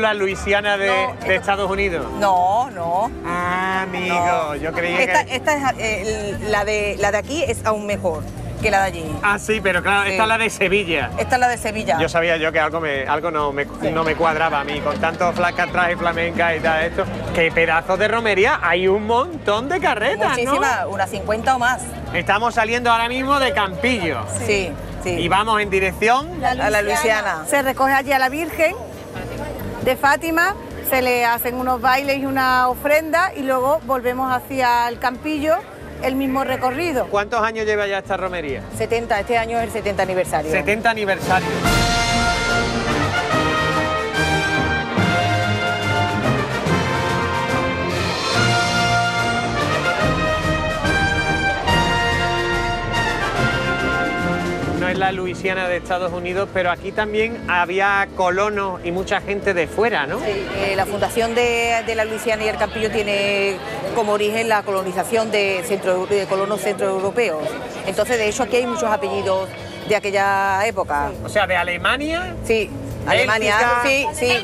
la Luisiana de Estados Unidos? No. Ah, amigo, No. yo creía que... Esta es la de aquí es aún mejor que la de allí. Ah, sí, pero claro, esta es la de Sevilla. Esta es la de Sevilla. Yo sabía yo que algo no me cuadraba a mí, con tanto traje flamenca y tal esto. ¡Qué pedazo de romería! Hay un montón de carretas, Muchísimas, ¿no? unas 50 o más. Estamos saliendo ahora mismo de Campillo. Sí. Y vamos en dirección a la Luisiana. Se recoge allí a la Virgen de Fátima, se le hacen unos bailes y una ofrenda y luego volvemos hacia el Campillo, el mismo recorrido. ¿Cuántos años lleva ya esta romería? 70, este año es el 70 aniversario. 70 aniversario. No es la Luisiana de Estados Unidos, pero aquí también había colonos y mucha gente de fuera, ¿no? Sí, la fundación de la Luisiana y el Campillo tiene como origen la colonización de colonos centroeuropeos. Entonces, de hecho, aquí hay muchos apellidos de aquella época. O sea, de Alemania. Sí, Alemania, sí.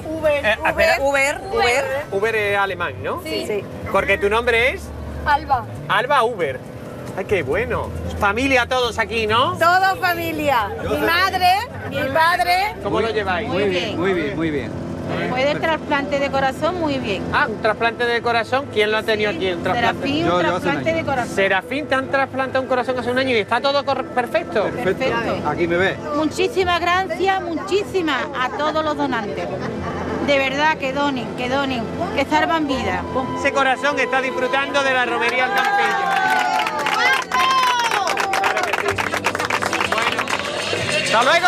Uber es alemán, ¿no? Sí. Porque tu nombre es Alba. Alba Uber. Ay, qué bueno. Familia todos aquí, ¿no? Todo familia. Mi madre, mi padre. ¿Cómo lo lleváis? Muy bien. Fue del trasplante de corazón, muy bien. Ah, un trasplante de corazón. ¿Quién lo ha tenido aquí? Un trasplante. Serafín, un trasplante de corazón. Serafín, te han trasplantado un corazón hace un año y está todo perfecto. Perfecto. Aquí me ves. Muchísimas gracias, muchísimas a todos los donantes. De verdad, que donen, que salvan vidas. Ese corazón está disfrutando de la romería al Campillo. Claro que sí. Bueno, ¡hasta luego!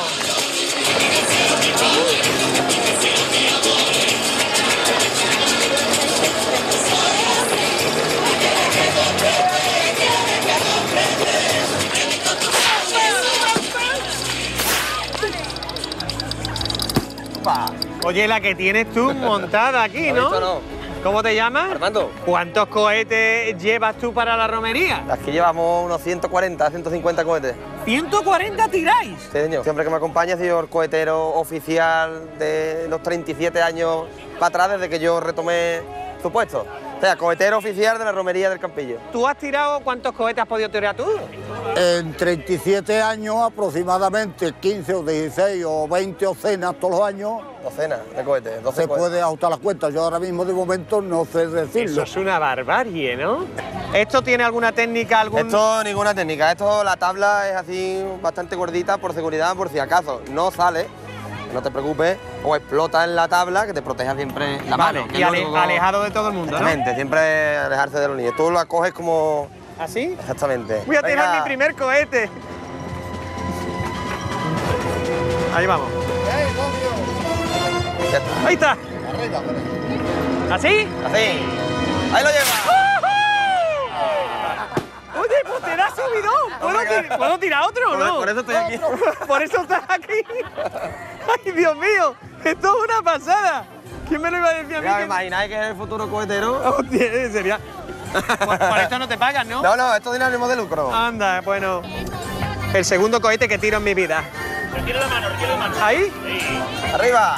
Oye, la que tienes tú montada aquí, ¿no? No. ¿Cómo te llamas? Armando. ¿Cuántos cohetes llevas tú para la romería? Aquí llevamos unos 140, 150 cohetes. ¿140 tiráis? Sí, señor. Siempre que me acompaña he sido el cohetero oficial de los 37 años para atrás desde que yo retomé su puesto. O sea, cohetero oficial de la romería del Campillo. ¿Tú has tirado cuántos cohetes has podido tirar tú? En 37 años aproximadamente 15 o 16 o 20 docenas todos los años. Docenas de cohetes, 12 Se cohetes. puede ajustar las cuentas. Yo ahora mismo de momento no sé decirlo. Eso es una barbarie, ¿no? ¿Esto tiene alguna técnica, Esto ninguna técnica. Esto la tabla es así bastante gordita por seguridad, por si acaso no sale. No te preocupes, o explota en la tabla, que te proteja siempre la mano. Y alejado de todo el mundo, ¿no? Exactamente, siempre alejarse de los niños. Tú la coges como... ¿Así? Exactamente. Voy a tirar Venga. mi primer cohete. Ahí vamos. Ya está. Ahí está. ¿Así? Así. Ahí lo llevas. Oye, pues te da subidón. ¿Puedo tirar otro o no? Por eso estoy aquí. Por eso estás aquí. Ay, Dios mío. Esto es una pasada. ¿Quién me lo iba a decir a mí? Ya, ¿me imagináis que es el futuro cohetero? Hostia, sería... Por esto no te pagan, ¿no? No, esto es dinamismo de lucro. Anda, bueno. El segundo cohete que tiro en mi vida. Retiro la mano. ¿Ahí? ¡Arriba!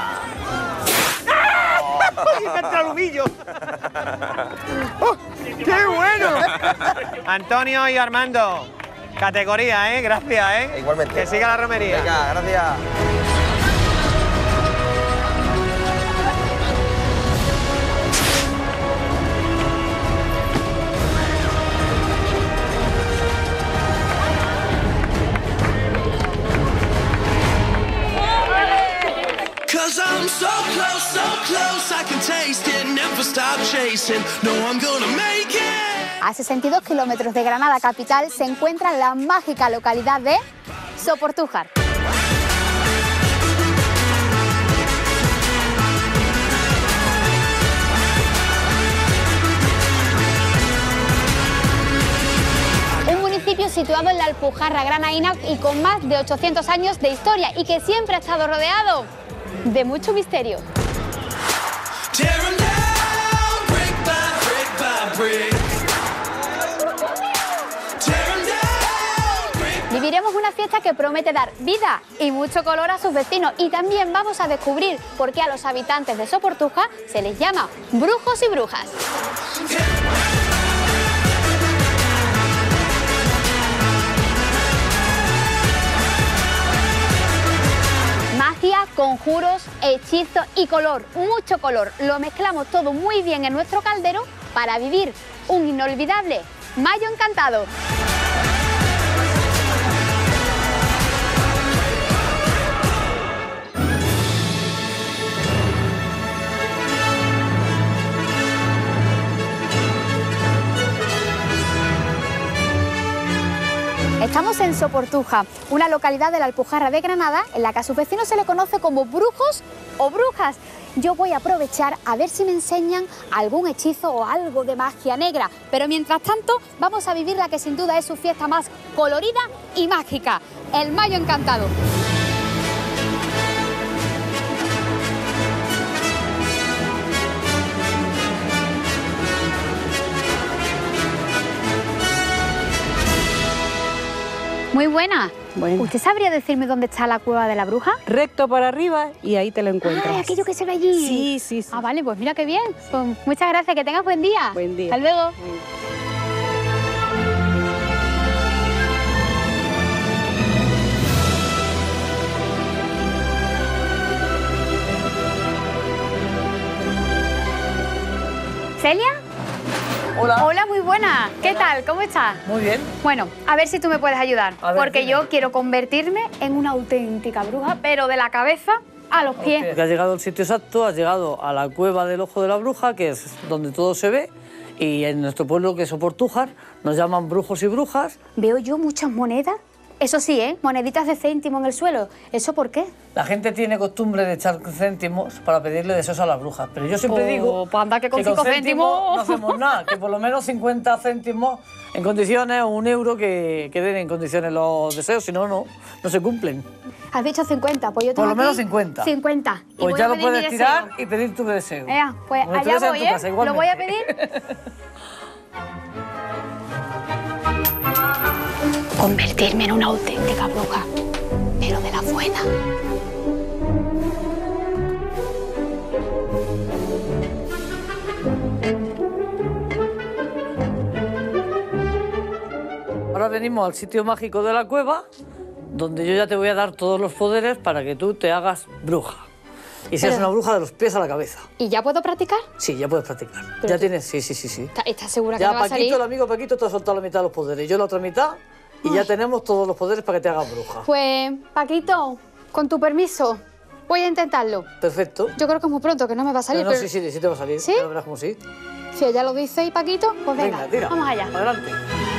¡Ay, contra el humillo! ¡Oh, ¡qué bueno! Antonio y Armando, categoría, ¿eh? Gracias, ¿eh? Igualmente. Que siga la romería. Venga, gracias. Cause I'm so close, I can taste it, never stop chasing, no I'm gonna make it. A 62 kilómetros de Granada capital se encuentra la mágica localidad de Soportújar. Un municipio situado en la Alpujarra granaína y con más de 800 años de historia y que siempre ha estado rodeado de mucho misterio. Tear 'em down, brick by brick. Tear 'em down, brick by viviremos una fiesta que promete dar vida y mucho color a sus vecinos. Y también vamos a descubrir por qué a los habitantes de Soportuja se les llama brujos y brujas. Magia, conjuros, hechizos y color, mucho color. Lo mezclamos todo muy bien en nuestro caldero para vivir un inolvidable Mayo encantado. Estamos en Soportuja, una localidad de la Alpujarra de Granada, en la que a sus vecinos se le conoce como brujos o brujas. Yo voy a aprovechar a ver si me enseñan algún hechizo o algo de magia negra. Pero mientras tanto, vamos a vivir la que sin duda es su fiesta más colorida y mágica, el Mayo encantado. Muy buena. Bueno. ¿Usted sabría decirme dónde está la cueva de la bruja? Recto para arriba y ahí te lo encuentras. Ah, aquello que se ve allí. Sí, sí, sí. Ah, vale, pues mira qué bien. Pues muchas gracias, que tengas buen día. Buen día. Hasta luego. ¿Celia? Hola. Hola, muy buena. ¿Qué tal? ¿Cómo estás? Muy bien. Bueno, a ver si tú me puedes ayudar. A ver, porque dime. yo quiero convertirme en una auténtica bruja, pero de la cabeza a los pies. Porque has llegado al sitio exacto, has llegado a la cueva del Ojo de la Bruja, que es donde todo se ve, y en nuestro pueblo, que es Soportujar, nos llaman brujos y brujas. Veo yo muchas monedas. Eso sí, ¿eh? Moneditas de céntimo en el suelo. ¿Eso por qué? La gente tiene costumbre de echar céntimos para pedirle deseos a las brujas, pero yo siempre digo pues anda que con 5 céntimos no hacemos nada, que por lo menos 50 céntimos en condiciones o 1 euro que den en condiciones los deseos, si no, no se cumplen. Has dicho 50, pues yo tengo Por lo aquí menos 50. 50. Y Pues voy ya a lo pedir mi puedes deseo. tirar y pedir tu deseo. Pues Como allá estuvieras en voy, tu ¿eh? casa, Lo voy a igualmente. pedir. Convertirme en una auténtica bruja, pero de la buena. Ahora venimos al sitio mágico de la cueva, donde yo ya te voy a dar todos los poderes para que tú te hagas bruja. Y seas Pero- una bruja de los pies a la cabeza. ¿Y ya puedo practicar? Sí, ya puedes practicar. Pero Ya tú- tienes, sí. ¿Estás segura que Ya me va a salir? Paquito, el amigo Paquito, te ha soltado la mitad de los poderes. Yo la otra mitad y ya tenemos todos los poderes para que te hagas bruja. Pues, Paquito, con tu permiso, voy a intentarlo. Perfecto. Yo creo que es muy pronto, que no me va a salir. No, pero sí te va a salir. ¿Sí? Ya verás cómo sí. si ella lo dice y Paquito, pues venga, tira. vamos allá. Adelante.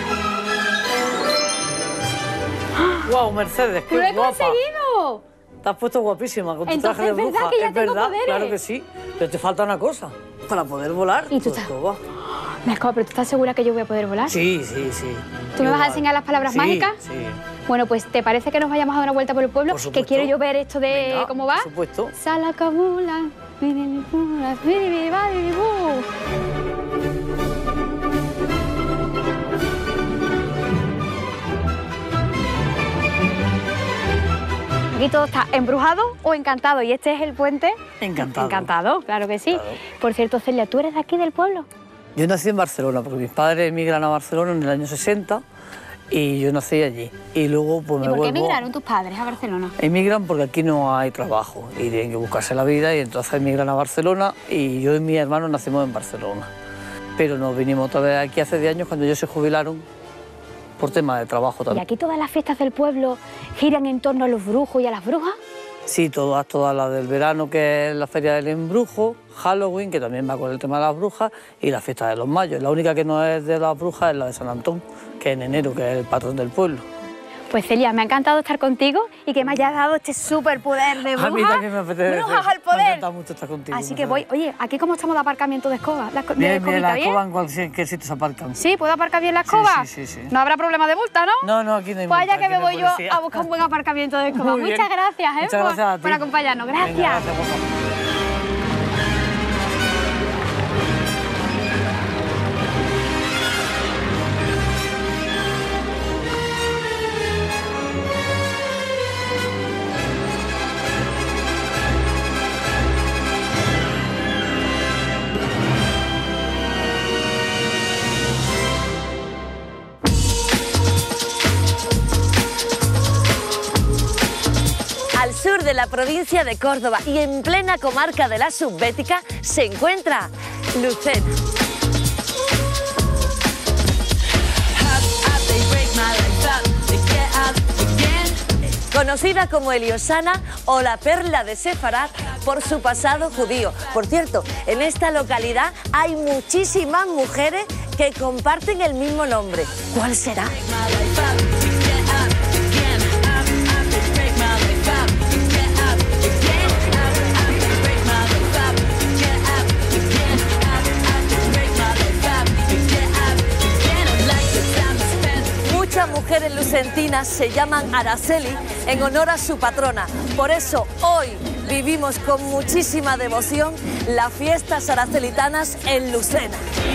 ¡Guau, Mercedes! ¡Qué ¡Lo he guapa! conseguido! Te has puesto guapísima con tu Entonces, traje de ¿es verdad bruja. que ya es tengo verdad, poderes? claro que sí. Pero te falta una cosa. Para poder volar, ¿Y tú tu estás- escoba. Me escoba, pero ¿tú estás segura que yo voy a poder volar? Sí. ¿Tú me vas a Igual. enseñar las palabras Sí, mágicas? Sí. Bueno, pues ¿te parece que nos vayamos a dar una vuelta por el pueblo? Por supuesto. Que quiero yo ver esto de Venga, cómo va. Por supuesto. Salacamula, biribibula, biribiba, biribú. Aquí todo está embrujado o encantado y este es el puente. Encantado. Encantado, claro que sí. Claro. Por cierto, Celia, ¿tú eres de aquí del pueblo? Yo nací en Barcelona, porque mis padres emigran a Barcelona en el año 60 y yo nací allí. Y luego pues ¿Y me por qué vuelvo... emigraron tus padres a Barcelona? Emigran porque aquí no hay trabajo y tienen que buscarse la vida y entonces emigran a Barcelona y yo y mi hermano nacimos en Barcelona. Pero nos vinimos otra vez aquí hace 10 años cuando ellos se jubilaron por tema de trabajo ¿Y también. aquí todas las fiestas del pueblo giran en torno a los brujos y a las brujas? Sí, todas las del verano, que es la Feria del Embrujo, Halloween, que también va con el tema de las brujas, y la fiesta de los mayos. La única que no es de las brujas es la de San Antón, que es en enero, que es el patrón del pueblo. Pues Celia, me ha encantado estar contigo y que me hayas dado este superpoder de bruja. A mí también me apetece. Brujas al Me poder. encanta mucho estar contigo. Así que Mercedes. voy. Oye, ¿aquí cómo estamos de aparcamiento de escoba? De Bien, escobita, la ¿bien? escoba en cualquier sitio se aparcan. ¿Sí? ¿Puedo aparcar bien la escoba? Sí. No habrá problema de multa, ¿no? No, aquí no hay Pues allá multa, que aquí me no hay voy yo policía. a buscar un buen aparcamiento de escoba. Muy bien. Muchas gracias, ¿eh? Muchas gracias a ti. por acompañarnos. Gracias. Venga, gracias, guapa. la provincia de Córdoba y en plena comarca de la Subbética se encuentra Lucena. Conocida como Eliosana o la perla de Sefarat por su pasado judío. Por cierto, en esta localidad hay muchísimas mujeres que comparten el mismo nombre. ¿Cuál será? Muchas mujeres lucentinas se llaman Araceli en honor a su patrona. Por eso hoy vivimos con muchísima devoción las fiestas aracelitanas en Lucena.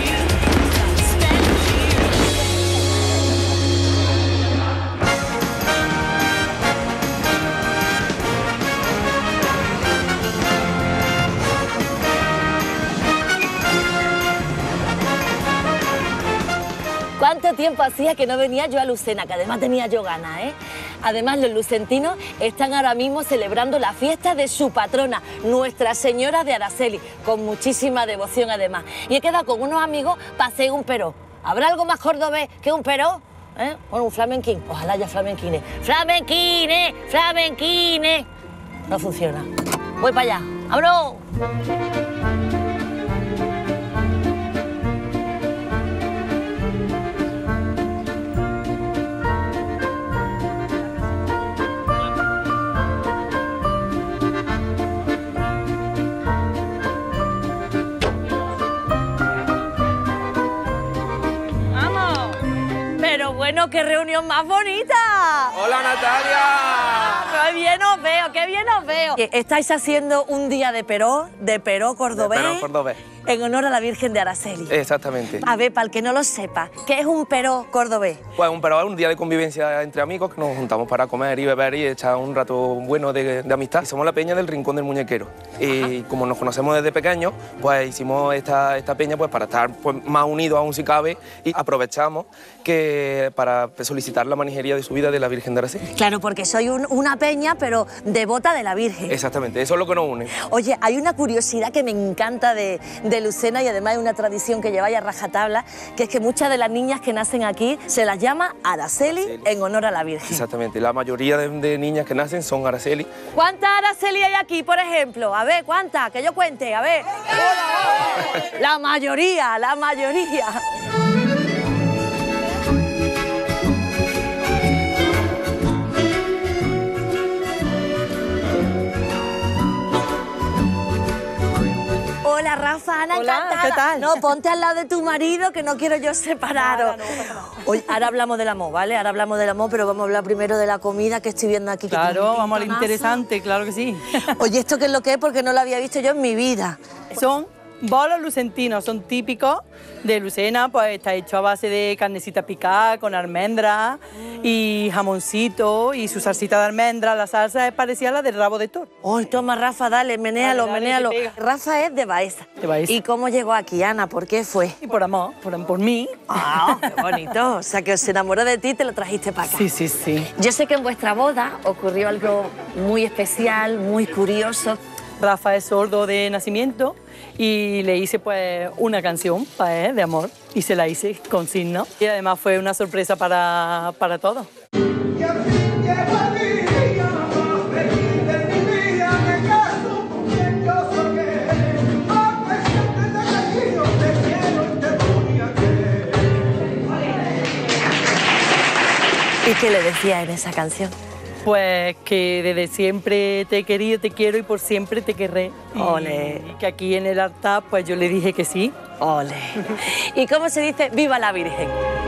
¿Cuánto tiempo hacía que no venía yo a Lucena? Que además tenía yo ganas, ¿eh? Además, los lucentinos están ahora mismo celebrando la fiesta de su patrona, Nuestra Señora de Araceli, con muchísima devoción además. Y he quedado con unos amigos para hacer un peró. ¿Habrá algo más cordobés que un peró? Bueno, un flamenquín. Ojalá haya flamenquines. ¡Flamenquines! ¡Flamenquines! No funciona. Voy para allá. ¡Vámonos! Pero bueno, qué reunión más bonita. ¡Hola, Natalia! ¡Qué bien os veo, qué bien os veo! Estáis haciendo un día de peró cordobés. De peró cordobés. En honor a la Virgen de Araceli. Exactamente. A ver, para el que no lo sepa, ¿qué es un peró cordobés? Pues un peró es un día de convivencia entre amigos que nos juntamos para comer y beber y echar un rato bueno de amistad. Y somos la peña del Rincón del Muñequero. Y como nos conocemos desde pequeños, pues hicimos esta peña pues para estar pues, más unidos aún si cabe y aprovechamos que para solicitar la manijería de subida de la Virgen de Araceli. Claro, porque soy una peña, pero devota de la Virgen. Exactamente, eso es lo que nos une. Oye, hay una curiosidad que me encanta de Lucena y además es una tradición que lleváis a rajatabla, que es que muchas de las niñas que nacen aquí se las llama Araceli en honor a la Virgen. Exactamente, la mayoría de niñas que nacen son Araceli. ¿Cuántas Araceli hay aquí, por ejemplo? A ver, ¿cuántas? Que yo cuente, a ver. La mayoría, la mayoría. Hola, Rafa, Ana, hola, encantada. ¿qué tal? No, ponte al lado de tu marido, que no quiero yo separaros. Oye, ahora hablamos del amor, ¿vale? Ahora hablamos del amor, pero vamos a hablar primero de la comida que estoy viendo aquí. Claro, vamos a lo interesante, claro que sí. Oye, ¿esto qué es lo que es? Porque no lo había visto yo en mi vida. Son bolos lucentinos, son típicos de Lucena, pues está hecho a base de carnecita picada con almendras y jamoncito y su salsita de almendras. La salsa es parecida a la del rabo de toro. Ay, toma, Rafa, dale, menéalo, Dale, menéalo. que pega. Rafa es de Baeza. De Baeza. ¿Y cómo llegó aquí, Ana? ¿Por qué fue? Y por amor, por mí. Ah, qué bonito. O sea, que se enamoró de ti y te lo trajiste para acá. Sí, sí, sí. Yo sé que en vuestra boda ocurrió algo muy especial, muy curioso. Rafa es sordo de nacimiento y le hice pues una canción para él de amor y se la hice con signo y además fue una sorpresa para todos. ¿Y qué le decía en esa canción? Pues que desde siempre te he querido, te quiero y por siempre te querré. Ole. Y que aquí en el altar pues yo le dije que sí. Ole. ¿Y cómo se dice viva la Virgen?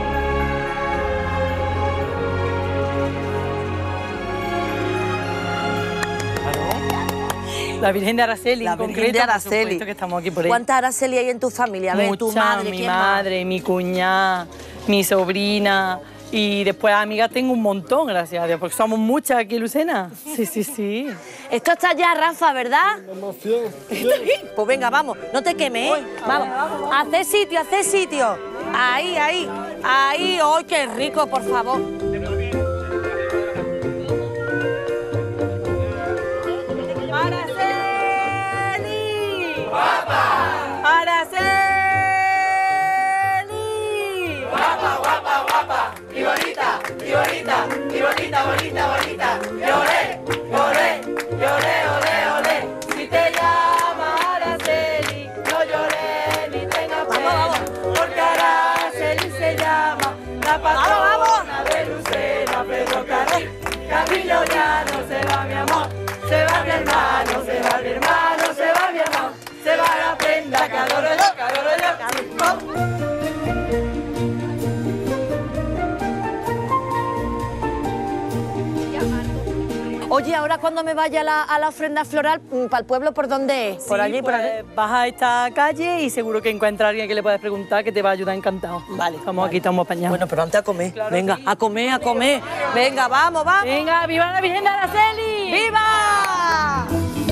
La Virgen de Araceli, la en Virgen concreto, de Araceli. por supuesto que estamos aquí por ella. ¿Cuántas Araceli hay en tu familia? A ver, Mucha, tu madre, mi ¿quién madre, mi cuñada, mi sobrina y después amigas tengo un montón, gracias a Dios, porque somos muchas aquí en Lucena. Sí, sí, sí. Esto está ya, Rafa, ¿verdad? Pues venga, vamos, no te quemes, ¿eh? Vamos, haced sitio, haced sitio. Ahí, ahí, ahí. ¡Ay, qué rico, por favor! ¡Araceli! ¡Guapa, guapa, guapa! ¡Y bonita, y bonita, y bonita, bonita, bonita! ¡Lloré, lloré, lloré, olé, olé! Si te llama Araceli, no lloré ni tengas pena, porque Araceli se llama la patrona de Lucena, pero Camilo ya no se va, mi amor, se va mi hermano, se va mi hermano, se va mi amor, se va la prenda que adoro yo, que adoro yo. Oye, ahora cuando me vaya a la ofrenda floral, ¿para el pueblo por dónde es? ¿Por allí, por allí? Vas a esta calle y seguro que encuentras a alguien que le puedes preguntar que te va a ayudar encantado. Vale. Estamos aquí, estamos apañados. Bueno, pero antes a comer. Claro, venga, sí. a comer, a comer. Venga, vamos, vamos. Venga, ¡viva la Virgen de Araceli! ¡Viva!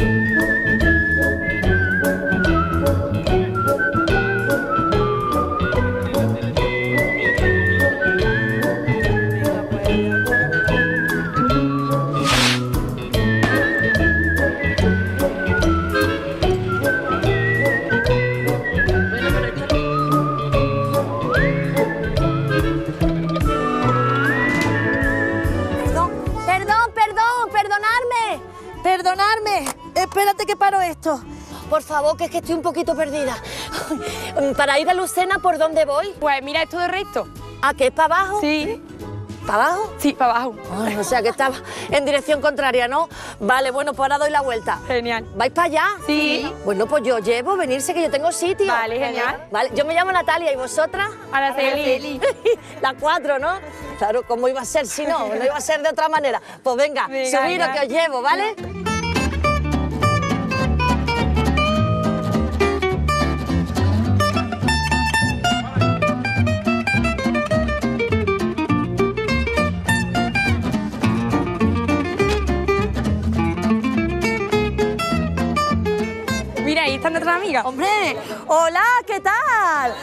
Perdonadme, espérate que paro esto. Por favor, que es que estoy un poquito perdida. Para ir a Lucena, ¿por dónde voy? Pues mira, es todo recto. ¿A qué? ¿Para abajo? Sí. ¿Para abajo? Sí, para abajo. Ay, o sea que estaba en dirección contraria, ¿no? Vale, bueno, pues ahora doy la vuelta. Genial. ¿Vais para allá? Sí. Bueno, pues yo llevo, venirse que yo tengo sitio. Vale, genial. Vale, yo me llamo Natalia, ¿y vosotras? Araceli. Las 4, ¿no? Claro, ¿cómo iba a ser si no? No iba a ser de otra manera. Pues venga, subiros que os llevo, ¿vale? Mira, ahí está nuestra amiga. ¡Hombre! ¡Hola! ¿Qué tal?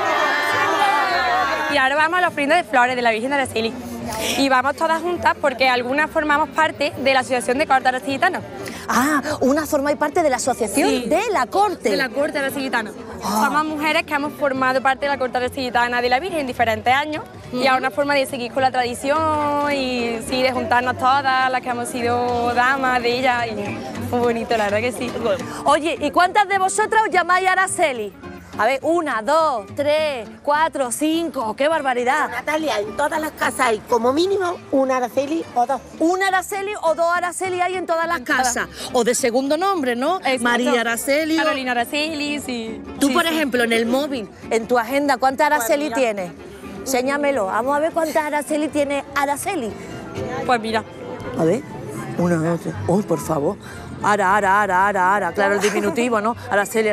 Y ahora vamos a la ofrenda de flores de la Virgen de Araceli. Y vamos todas juntas porque algunas formamos parte de la Asociación de Corte Araceli-Gitana. Ah, una forma y parte de la asociación de la corte. De la corte araceli-gitana. Somos mujeres que hemos formado parte de la corte araceli-gitana de la Virgen en diferentes años y ahora una forma de seguir con la tradición y sí, de juntarnos todas las que hemos sido damas de ella y muy bonito, la verdad que sí. Oye, ¿y cuántas de vosotras os llamáis Araceli? A ver, 1, 2, 3, 4, 5, ¡qué barbaridad! Natalia, en todas las casas hay como mínimo una Araceli o dos. Una Araceli o dos Araceli hay en todas las casas. O de segundo nombre, ¿no? Exacto. María Araceli. Carolina Araceli, sí. Tú, Sí, por sí. ejemplo, en el móvil, en tu agenda, ¿cuántas Araceli mira. tienes? Séñamelo. Vamos a ver cuántas Araceli tiene Araceli. Pues mira. A ver. 1, 2, 3. Uy, por favor. Ara. Claro, el diminutivo, ¿no? Araceli.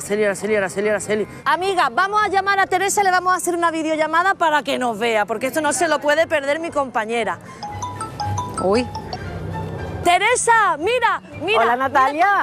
Amiga, vamos a llamar a Teresa y le vamos a hacer una videollamada para que nos vea, porque esto no se lo puede perder mi compañera. Uy. Teresa, mira. Hola, Natalia.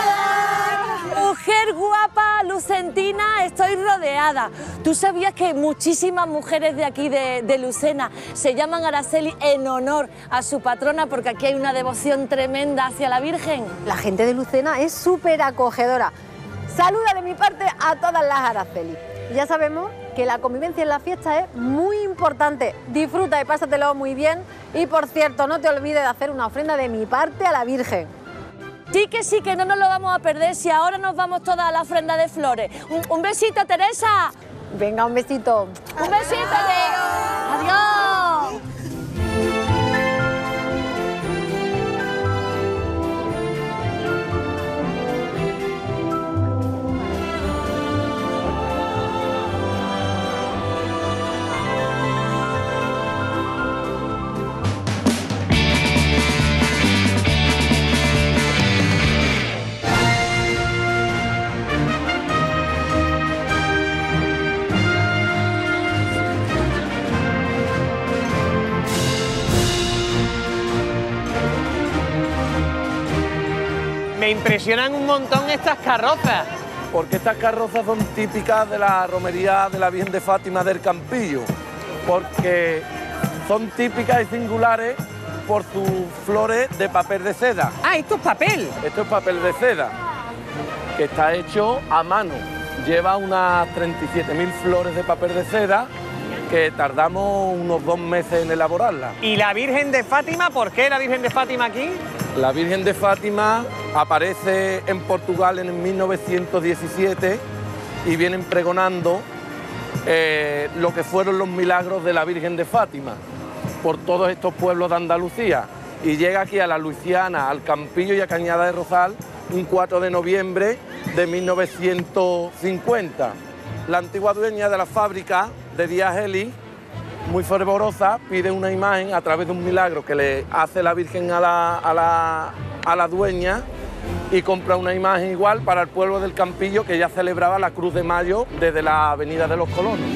Mujer guapa, lucentina, estoy rodeada. ¿Tú sabías que muchísimas mujeres de aquí, de Lucena, se llaman Araceli en honor a su patrona porque aquí hay una devoción tremenda hacia la Virgen? La gente de Lucena es súper acogedora. Saluda de mi parte a todas las Araceli. Ya sabemos que la convivencia en la fiesta es muy importante. Disfruta y pásatelo muy bien. Y por cierto, no te olvides de hacer una ofrenda de mi parte a la Virgen. Sí, que no nos lo vamos a perder si ahora nos vamos todas a la ofrenda de flores. Un besito, Teresa. Venga, un besito. Un besito. Adiós. Me impresionan un montón estas carrozas. Porque estas carrozas son típicas de la romería de la Virgen de Fátima del Campillo, porque son típicas y singulares por sus flores de papel de seda. Ah, esto es papel. Esto es papel de seda. que está hecho a mano. Lleva unas 37.000 flores de papel de seda que tardamos unos 2 meses en elaborarla. ¿Y la Virgen de Fátima? ¿Por qué la Virgen de Fátima aquí? La Virgen de Fátima aparece en Portugal en 1917 y vienen pregonando lo que fueron los milagros de la Virgen de Fátima por todos estos pueblos de Andalucía. Y llega aquí a la Luisiana, al Campillo y a Cañada de Rosal, un 4 de noviembre de 1950. La antigua dueña de la fábrica de Díaz Eli, muy fervorosa, pide una imagen a través de un milagro que le hace la Virgen a la dueña y compra una imagen igual para el pueblo del Campillo, que ya celebraba la Cruz de Mayo desde la Avenida de los Colonos.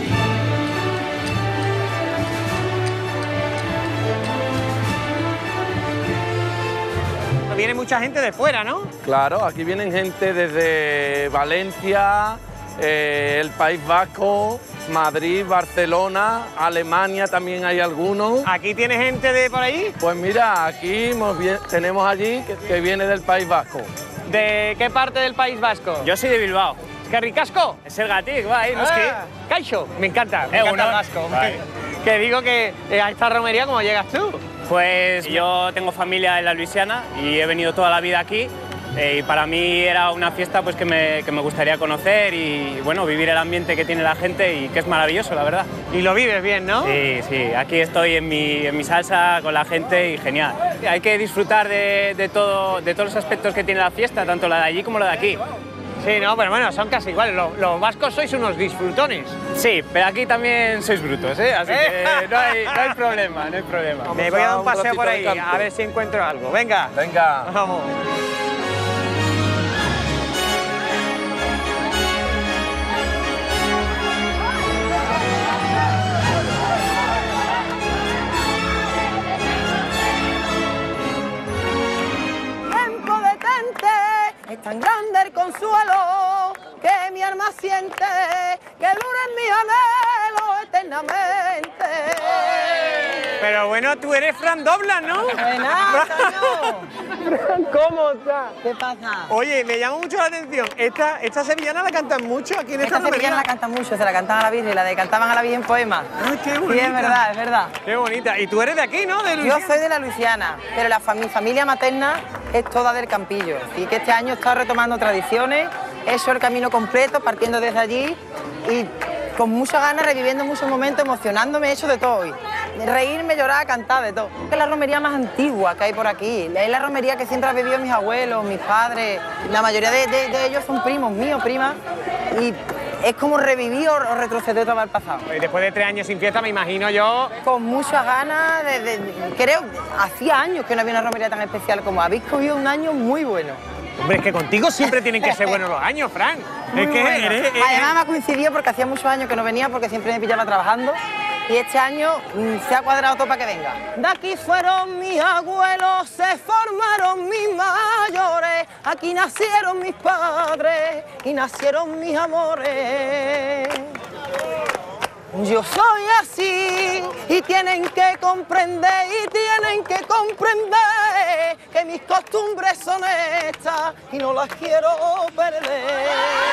Viene mucha gente de fuera, ¿no? Claro, aquí vienen gente desde Valencia, el País Vasco, Madrid, Barcelona, Alemania también hay algunos. ¿Aquí tiene gente de por ahí? Pues mira, aquí tenemos allí que viene del País Vasco. ¿De qué parte del País Vasco? Yo soy de Bilbao. ¿Qué ricasco? Es el Gatic, va ahí, no es que... Caixo, me encanta el vasco. Vale. Que digo que a esta romería, ¿cómo llegas tú? Pues yo tengo familia en la Luisiana y he venido toda la vida aquí. Y para mí era una fiesta pues, que me gustaría conocer y bueno, vivir el ambiente que tiene la gente y que es maravilloso, la verdad. Y lo vives bien, ¿no? Sí, sí, aquí estoy en mi salsa con la gente y genial. Hay que disfrutar de todos los aspectos que tiene la fiesta, tanto la de allí como la de aquí. Sí, no, pero bueno, son casi iguales. Los vascos sois unos disfrutones. Sí, pero aquí también sois brutos, ¿eh? Así que no hay problema, no hay problema. Me voy a dar un paseo por ahí, a ver si encuentro algo. Venga. Venga. Vamos. Es tan grande el consuelo que mi alma siente, que dura en mi anhelo eternamente. Pero bueno, tú eres Fran Doblas, ¿no? Buenas, Fran, ¿cómo estás? ¿Qué pasa? Oye, me llama mucho la atención. ¿Esta sevillana la cantan mucho aquí en esta sevillana la cantan mucho, se la cantaban a la Virgen, la de cantaban a la Virgen poemas. ¡Ay, qué bonita! Sí, es verdad, es verdad. Qué bonita. Y tú eres de aquí, ¿no? De Yo soy de la Luisiana, pero mi familia materna es toda del Campillo. Así que este año he estado retomando tradiciones, he hecho el camino completo, partiendo desde allí y con muchas ganas, reviviendo muchos momentos, emocionándome, he hecho de todo hoy. Reírme, llorar, cantar, de todo. Es la romería más antigua que hay por aquí. Es la romería que siempre han vivido mis abuelos, mis padres. La mayoría de ellos son primos míos, primas. Y es como revivir o retroceder todo al pasado. Y después de 3 años sin fiesta, me imagino yo... Con muchas ganas, creo, hacía años que no había una romería tan especial como habéis cogido un año muy bueno. Hombre, es que contigo siempre tienen que ser buenos los años, Fran. Muy es que bueno. Además me ha coincidido porque hacía muchos años que no venía porque siempre me pillaba trabajando y este año se ha cuadrado todo para que venga. De aquí fueron mis abuelos, se formaron mis mayores, aquí nacieron mis padres y nacieron mis amores. Yo soy así y tienen que comprender que mis costumbres son estas y no las quiero perder.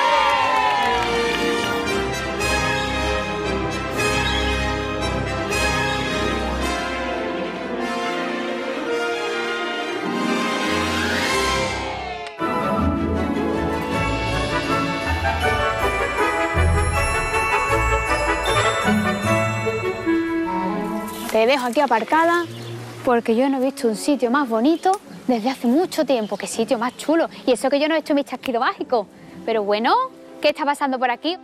Te dejo aquí aparcada porque yo no he visto un sitio más bonito desde hace mucho tiempo. ¡Qué sitio más chulo! Y eso que yo no he hecho mis chasquidos mágicos. Pero bueno, ¿qué está pasando por aquí?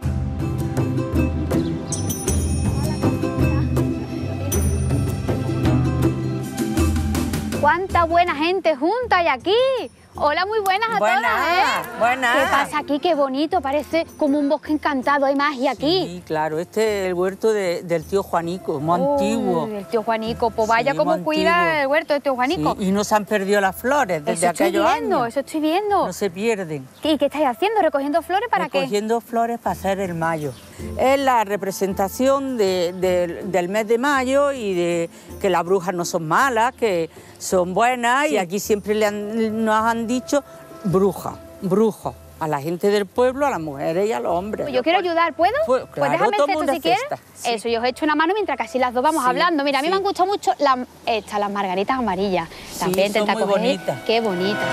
¡Cuánta buena gente junta hay aquí! Hola, muy buenas a todas, ¿eh? Buenas. ¿Qué pasa aquí? Qué bonito, parece como un bosque encantado, hay magia aquí. Sí, claro, este es el huerto del tío Juanico, muy antiguo. El tío Juanico, pues vaya Sí, como muy cuida antiguo. el huerto del tío Juanico. Sí, y no se han perdido las flores desde aquellos años. Eso estoy viendo. No se pierden. ¿Y qué estáis haciendo? ¿Recogiendo flores para qué? Recogiendo flores para hacer el mayo. Es la representación del mes de mayo y de que las brujas no son malas, que son buenas y aquí siempre nos han dicho bruja, brujo. a la gente del pueblo, a las mujeres y a los hombres. Pues yo quiero ayudar, ¿puedo? Pues, claro, déjame todo hacer mundo esto si hace quieres. esta, sí. Eso, yo os echo una mano mientras casi las dos vamos Sí, hablando. Mira, a mí sí. me han gustado mucho las margaritas amarillas. También son intenta muy coger. bonitas. Qué bonitas.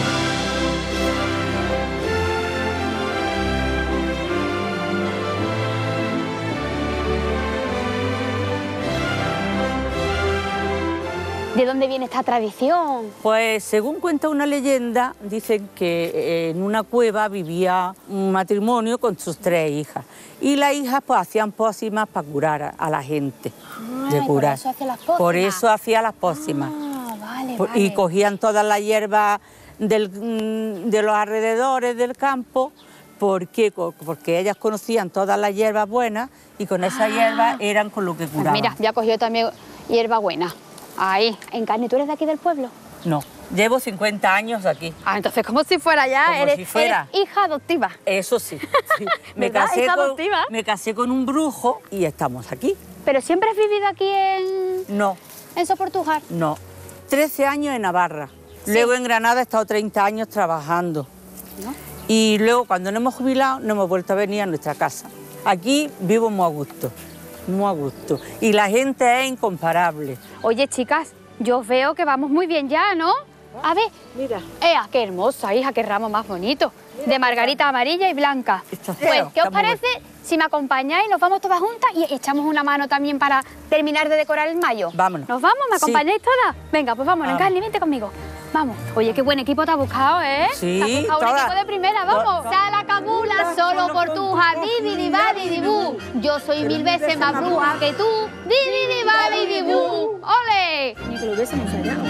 ¿De dónde viene esta tradición? Pues según cuenta una leyenda, dicen que en una cueva vivía un matrimonio con sus 3 hijas. Y las hijas pues hacían pócimas para curar a la gente. De curar. Por eso hacía las pócimas. Por eso hacía las pócimas. Vale, Y cogían todas las hierbas de los alrededores del campo. ¿Por qué? Porque ellas conocían todas las hierbas buenas y con esas hierbas eran con lo que Pues curaban. mira, ya cogió también hierba buena. Ahí, Encarni, ¿tú eres de aquí del pueblo? No, llevo 50 años aquí. Ah, entonces como si fuera ya, Como eres, si fuera. eres hija adoptiva. Eso sí. sí. ¿Verdad? ¿Hija adoptiva? Me casé con un brujo y estamos aquí. ¿Pero siempre has vivido aquí No, en Soportujar? no. 13 años en Navarra. Luego en Granada he estado 30 años trabajando. ¿No? Y luego cuando nos hemos jubilado no hemos vuelto a venir a nuestra casa. Aquí vivo muy a gusto. Muy a gusto. Y la gente es incomparable. Oye, chicas, yo veo que vamos muy bien ya, ¿no? A ver. Mira. ¡Ea, qué hermosa, hija! ¡Qué ramo más bonito! De margarita amarilla y blanca. Pues, feo, ¿qué os está muy parece si me acompañáis, nos vamos todas juntas y echamos una mano también para terminar de decorar el mayo? Vámonos. ¿Nos vamos? ¿Me Sí. acompañáis todas? Venga, pues vámonos, Vamos. Encarni, vente conmigo. Vamos. Oye, qué buen equipo te has buscado, ¿eh? Sí, te has buscado un todas. equipo de primera, vamos. Sala Camula, solo por tu di va di bu. Yo soy 1000 veces más bruja que tú. Di va di bu. ¡Ole! Ni que lo hubiésemos hallado.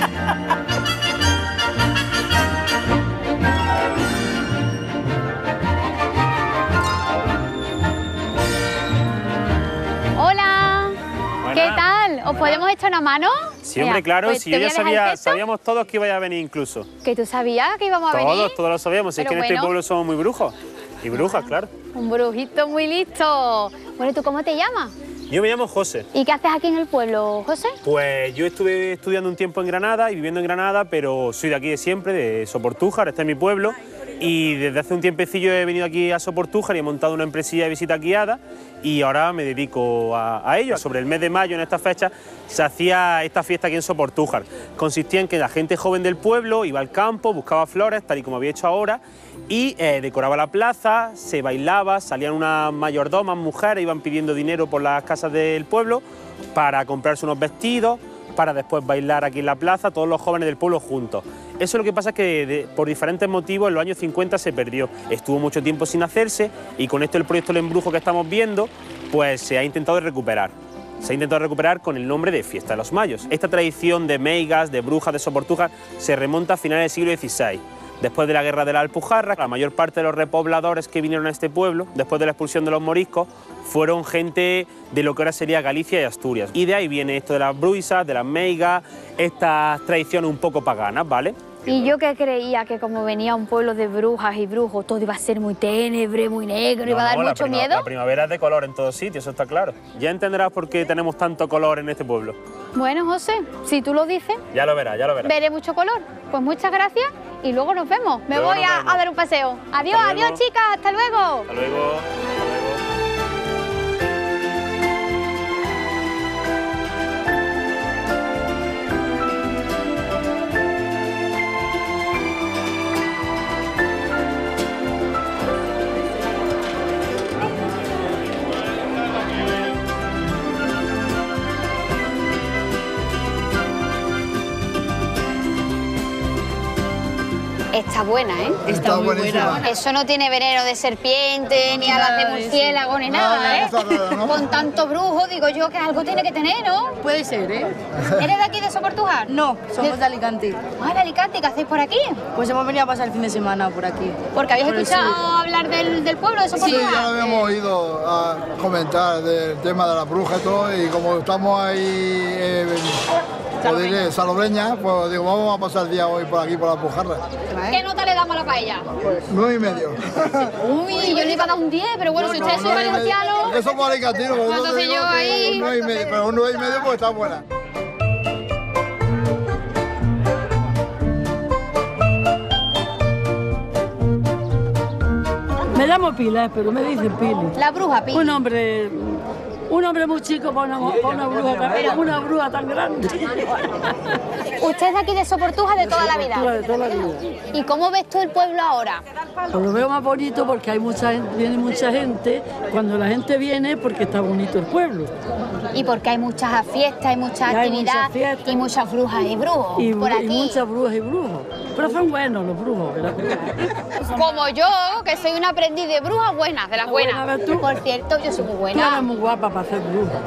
Hola. ¿Qué tal? ¿Os podemos echar una mano? Sí, hombre, Mira, claro, pues si te yo voy ya a dejar el gesto. sabíamos todos que iba a venir incluso. ¿Que tú sabías que íbamos a venir? Todos lo sabíamos. Es Pero que en este bueno. pueblo somos muy brujos. Y brujas, claro. Un brujito muy listo. Bueno, ¿y tú cómo te llamas? Yo me llamo José. ¿Y qué haces aquí en el pueblo, José? Pues yo estuve estudiando un tiempo en Granada y viviendo en Granada, pero soy de aquí de siempre, de Soportújar, este es mi pueblo. Y desde hace un tiempecillo he venido aquí a Soportújar y he montado una empresilla de visita guiada y ahora me dedico a ello. Sobre el mes de mayo, en esta fecha, se hacía esta fiesta aquí en Soportújar. Consistía en que la gente joven del pueblo iba al campo, buscaba flores, tal y como había hecho ahora, y decoraba la plaza, se bailaba, salían unas mayordomas, mujeres, iban pidiendo dinero por las casas del pueblo para comprarse unos vestidos, para después bailar aquí en la plaza, todos los jóvenes del pueblo juntos. Eso es lo que pasa, es que por diferentes motivos en los años 50 se perdió. Estuvo mucho tiempo sin hacerse y con esto el proyecto El Embrujo que estamos viendo, pues se ha intentado recuperar. Se ha intentado recuperar con el nombre de Fiesta de los Mayos. Esta tradición de meigas, de brujas, de Soportújar, se remonta a finales del siglo XVI. Después de la guerra de la Alpujarra, la mayor parte de los repobladores que vinieron a este pueblo, después de la expulsión de los moriscos, fueron gente de lo que ahora sería Galicia y Asturias. Y de ahí viene esto de las bruisas, de las meigas, estas tradiciones un poco paganas, ¿vale? Y yo que creía que como venía un pueblo de brujas y brujos, todo iba a ser muy ténebre, muy negro, iba a dar mucho miedo. La primavera es de color en todos sitios, eso está claro. Ya entenderás por qué tenemos tanto color en este pueblo. Bueno, José, si tú lo dices, Ya lo verás, ya lo verás. veré mucho color. Pues muchas gracias y luego nos vemos. Me Luego voy nos a vemos. dar un paseo. Adiós, Hasta luego. adiós, chicas, hasta luego. Hasta luego. Está buena, ¿eh? Está muy buenísima. buena. Eso no tiene veneno de serpiente, ni alas de murciélago, ni nada, ¿eh? Con tanto brujo, digo yo que algo tiene que tener, ¿no? Puede ser, ¿eh? ¿Eres de aquí de Soportujar? No, somos de Alicante. Ah, de Alicante, ¿qué hacéis por aquí? Pues hemos venido a pasar el fin de semana por aquí. Porque habéis Por el escuchado sur. hablar del pueblo de Sí, Soportujar. ya lo habíamos oído a comentar del tema de la bruja y todo, y como estamos ahí, pues diré, salobreña, pues digo, vamos a pasar el día hoy por aquí, por la Pujarra. ¿Qué nota le damos a la paella? 9,5. Uy, yo le iba a dar un 10, pero bueno, si ustedes son valencianos... Eso somos alicantinos, por eso te Entonces digo yo que ahí... un 9,5, pero un 9,5 pues está buena. Me llamo Pilar, pero me dicen Pili. La bruja Pili. Un hombre muy chico para una bruja tan grande. ¿Usted es de aquí de Soportuja de toda la vida? De toda la vida. ¿Y cómo ves tú el pueblo ahora? Pues lo veo más bonito porque hay viene mucha gente. Cuando la gente viene porque está bonito el pueblo. Y porque hay muchas fiestas, hay mucha actividad y muchas brujas y brujos por aquí. Y muchas brujas y brujos. Pero son buenos los brujos, ¿verdad? Como yo, que soy una aprendiz de brujas buenas, de las buenas. Por cierto, yo soy muy buena. Tú eres muy guapa para ser bruja.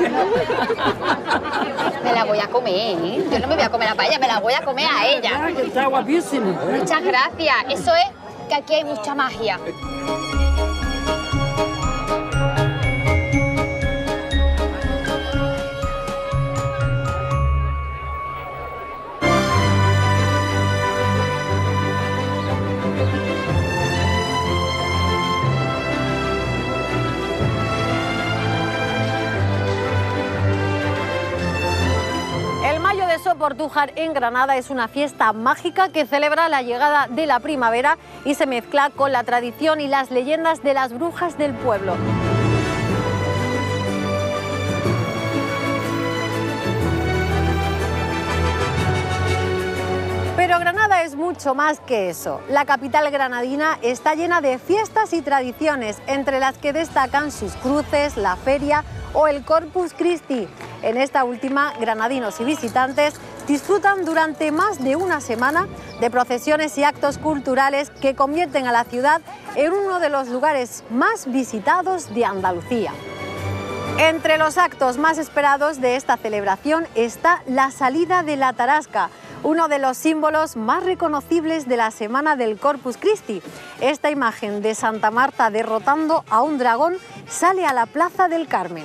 Me la voy a comer, ¿eh? Yo no me voy a comer a ella, me la voy a comer a ella. Que está guapísima. Muchas gracias. Eso es que aquí hay mucha magia. Soportújar en Granada es una fiesta mágica que celebra la llegada de la primavera y se mezcla con la tradición y las leyendas de las brujas del pueblo. Pero Granada es mucho más que eso. La capital granadina está llena de fiestas y tradiciones, entre las que destacan sus cruces, la feria o el Corpus Christi. En esta última, granadinos y visitantes disfrutan durante más de una semana de procesiones y actos culturales que convierten a la ciudad en uno de los lugares más visitados de Andalucía. Entre los actos más esperados de esta celebración está la salida de la tarasca, uno de los símbolos más reconocibles de la semana del Corpus Christi. Esta imagen de Santa Marta derrotando a un dragón sale a la Plaza del Carmen.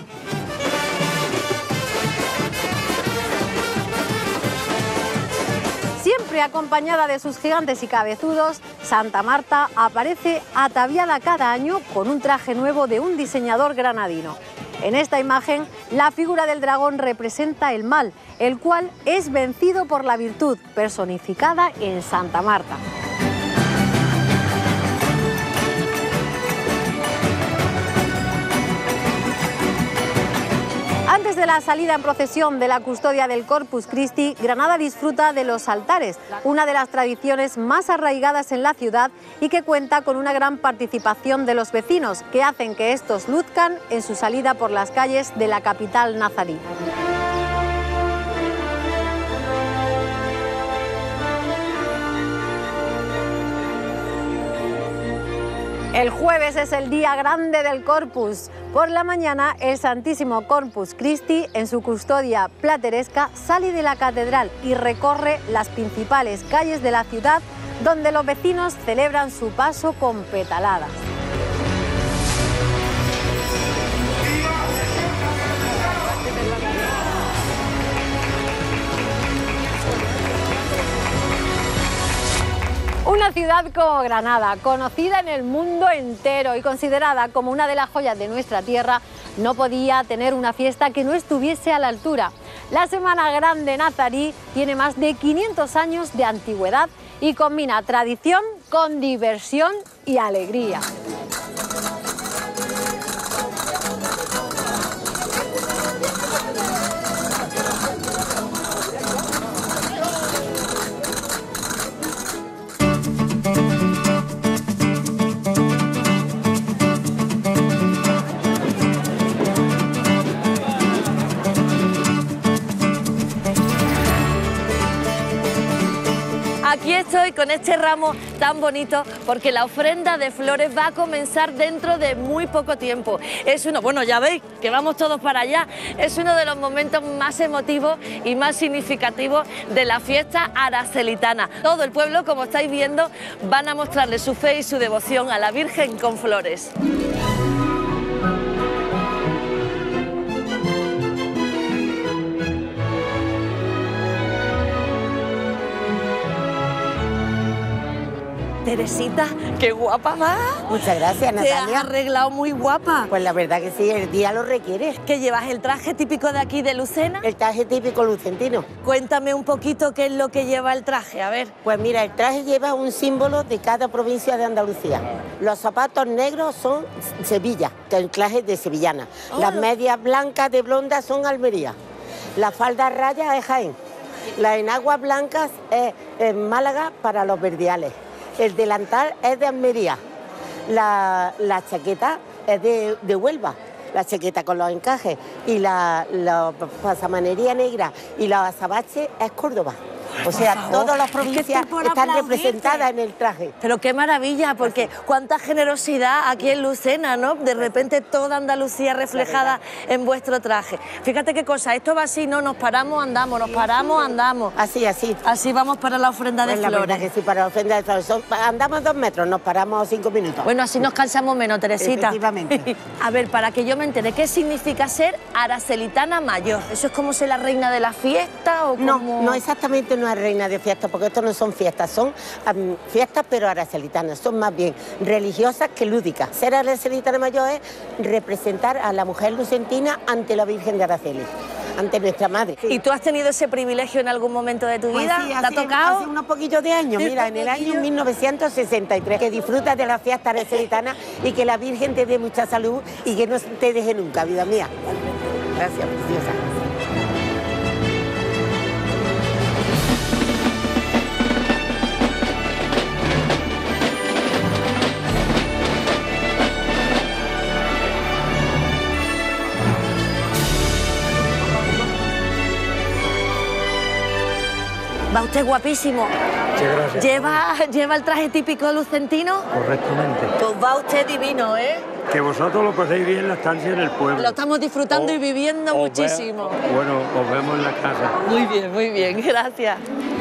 Siempre acompañada de sus gigantes y cabezudos, Santa Marta aparece ataviada cada año con un traje nuevo de un diseñador granadino. En esta imagen, la figura del dragón representa el mal, el cual es vencido por la virtud, personificada en Santa Marta. Antes de la salida en procesión de la custodia del Corpus Christi, Granada disfruta de los altares, una de las tradiciones más arraigadas en la ciudad y que cuenta con una gran participación de los vecinos, que hacen que estos luzcan en su salida por las calles de la capital nazarí. El jueves es el día grande del Corpus. Por la mañana, el Santísimo Corpus Christi, en su custodia plateresca, sale de la catedral y recorre las principales calles de la ciudad, donde los vecinos celebran su paso con petaladas. Una ciudad como Granada, conocida en el mundo entero y considerada como una de las joyas de nuestra tierra, no podía tener una fiesta que no estuviese a la altura. La Semana Grande Nazarí tiene más de 500 años de antigüedad y combina tradición con diversión y alegría. Aquí estoy con este ramo tan bonito porque la ofrenda de flores va a comenzar dentro de muy poco tiempo. Es uno, bueno, ya veis que vamos todos para allá, es uno de los momentos más emotivos y más significativos de la fiesta aracelitana. Todo el pueblo, como estáis viendo, van a mostrarle su fe y su devoción a la Virgen con flores. Teresita, qué guapa vas. Muchas gracias, Natalia. Te has arreglado muy guapa. Pues la verdad que sí, el día lo requiere. ¿Que llevas el traje típico de aquí de Lucena? El traje típico lucentino. Cuéntame un poquito qué es lo que lleva el traje, a ver. Pues mira, el traje lleva un símbolo de cada provincia de Andalucía. Los zapatos negros son Sevilla, que es el traje de sevillana. Las medias blancas de blonda son Almería. La falda raya es Jaén. Las enaguas blancas es Málaga para los verdiales. El delantal es de Almería. La chaqueta es de Huelva. La chaqueta con los encajes. Y la pasamanería negra y la azabache es Córdoba. O sea, todas las provincias están representadas en el traje. Pero qué maravilla, porque cuánta generosidad aquí en Lucena, ¿no? De repente toda Andalucía reflejada en vuestro traje. Fíjate qué cosa, esto va así, ¿no? Nos paramos, andamos, nos paramos, andamos. Así, así. Así vamos para la ofrenda de Pues la flores. verdad que sí, para la ofrenda de flores. Andamos 2 metros, nos paramos 5 minutos. Bueno, así nos cansamos menos, Teresita. Efectivamente. A ver, para que yo me entere, ¿qué significa ser aracelitana mayor? ¿Eso es como ser la reina de la fiesta o como...? No exactamente, no es reina de fiestas, porque esto no son fiestas, son fiestas pero aracelitanas, son más bien religiosas que lúdicas. Ser aracelitana mayor es representar a la mujer lucentina ante la Virgen de Araceli, ante nuestra madre. ¿Y tú has tenido ese privilegio en algún momento de tu vida? Sí, ¿Te ha tocado? Hace unos poquitos de años, mira, en el año 1963, que disfrutas de la fiesta aracelitana y que la Virgen te dé mucha salud y que no te deje nunca, vida mía. Gracias, preciosa. Va usted guapísimo. Muchas gracias. ¿Lleva el traje típico lucentino? Correctamente. Pues va usted divino, ¿eh? Que vosotros lo paséis bien en la estancia en el pueblo. Lo estamos disfrutando y viviendo muchísimo. Bueno, os vemos en la casa. Muy bien, gracias.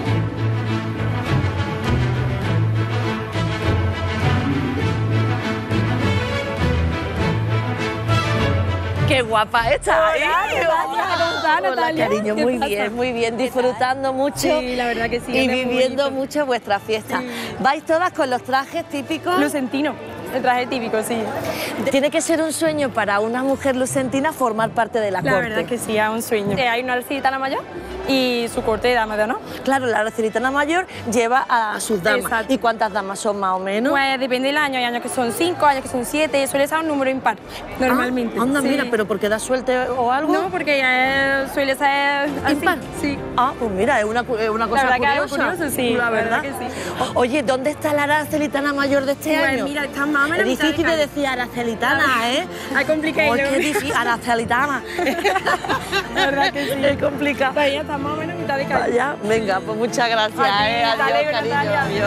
Qué guapa está, ¿eh? Hola, Natalia. Cariño, ¿Qué pasa? muy bien, disfrutando mucho. Sí, la verdad que sí. Y es muy viviendo bonito. mucho vuestra fiesta. Sí. ¿Vais todas con los trajes típicos? Lucentino, el traje típico, sí. Tiene que ser un sueño para una mujer lucentina formar parte de la corte. La verdad que sí, es un sueño. Hay una aracelitana mayor y su corte de damas de honor. Claro, la aracelitana mayor lleva a sus damas. Exacto. ¿Y cuántas damas son más o menos? Pues depende del año, hay años que son 5, años que son 7, suele ser un número impar, normalmente. Anda, Sí. mira, pero porque da suerte o algo. No, porque suele ser así. ¿Impar? Sí. Ah, pues mira, es una cosa La verdad que algo curiosa. curioso, sí. La verdad que sí. Oye, ¿dónde está la aracelitana mayor de este Pues año? mira, está más o menos Es mitad de difícil de calle. decir aracelitana, ¿eh? Es complicado. Oh, qué difícil, aracelitana. La verdad que sí. Es complicado. Pues ya está más o menos mitad de calle. Vaya, venga, pues muchas gracias. A ti, Adiós, dale, cariño. Natalia. Adiós.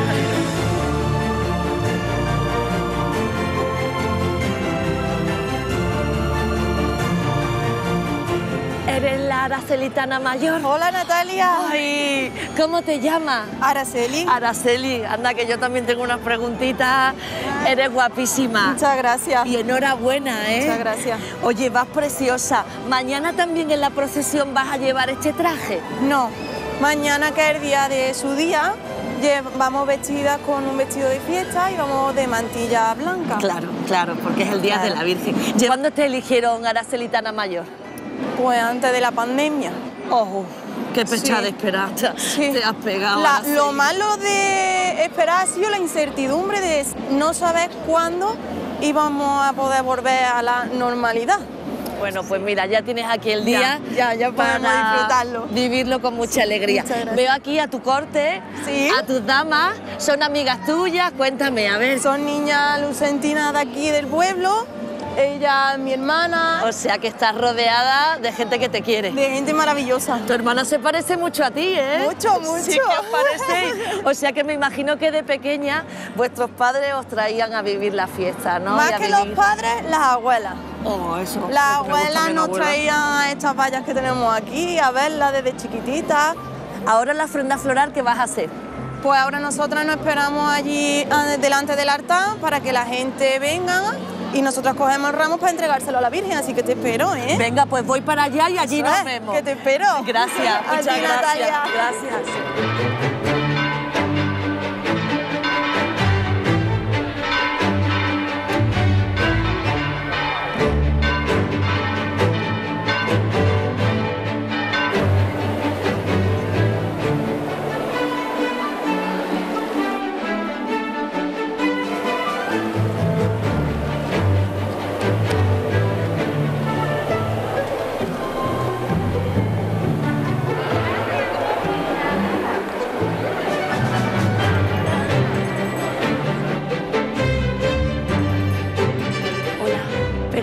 ¿Eres la aracelitana mayor? Hola, Natalia. Ay, ¿cómo te llamas? Araceli. Araceli, anda que yo también tengo unas preguntitas. Eres guapísima. Muchas gracias. Y enhorabuena, ¿eh? Muchas gracias. Oye, vas preciosa. ¿Mañana también en la procesión vas a llevar este traje? No, mañana que es el día de su día, vamos vestidas con un vestido de fiesta y vamos de mantilla blanca. Claro, porque es el día de la Virgen. ¿Cuándo te eligieron aracelitana mayor? Pues antes de la pandemia. Ojo, qué pechada Sí. de esperanza. Sí. Te has pegado. Lo Araceli. malo de esperar ha sido la incertidumbre de no saber cuándo íbamos a poder volver a la normalidad. Bueno, pues mira, ya tienes aquí el día ya podemos para disfrutarlo. vivirlo con mucha alegría. Muchas gracias. Veo aquí a tu corte, Sí. a tus damas, son amigas tuyas, cuéntame, a ver. Son niñas lucentinas de aquí del pueblo, ella es mi hermana. O sea que estás rodeada de gente que te quiere. De gente maravillosa. Tu hermana se parece mucho a ti, ¿eh? Mucho. Sí que os parecéis. O sea que me imagino que de pequeña vuestros padres os traían a vivir la fiesta, ¿no? Más Y a que los vivir- padres, las abuelas. Oh, eso. Las Me gusta abuelas mi nos abuela. traían a estas vallas que tenemos aquí, a verlas desde chiquititas. Ahora la ofrenda floral, ¿qué vas a hacer? Pues ahora nosotras nos esperamos allí delante del altar para que la gente venga y nosotras cogemos el ramo para entregárselo a la Virgen, así que te espero, ¿eh? Venga, pues voy para allá y allí Eso nos es, vemos. que te espero. Gracias, A muchas ti, gracias. Natalia. Gracias.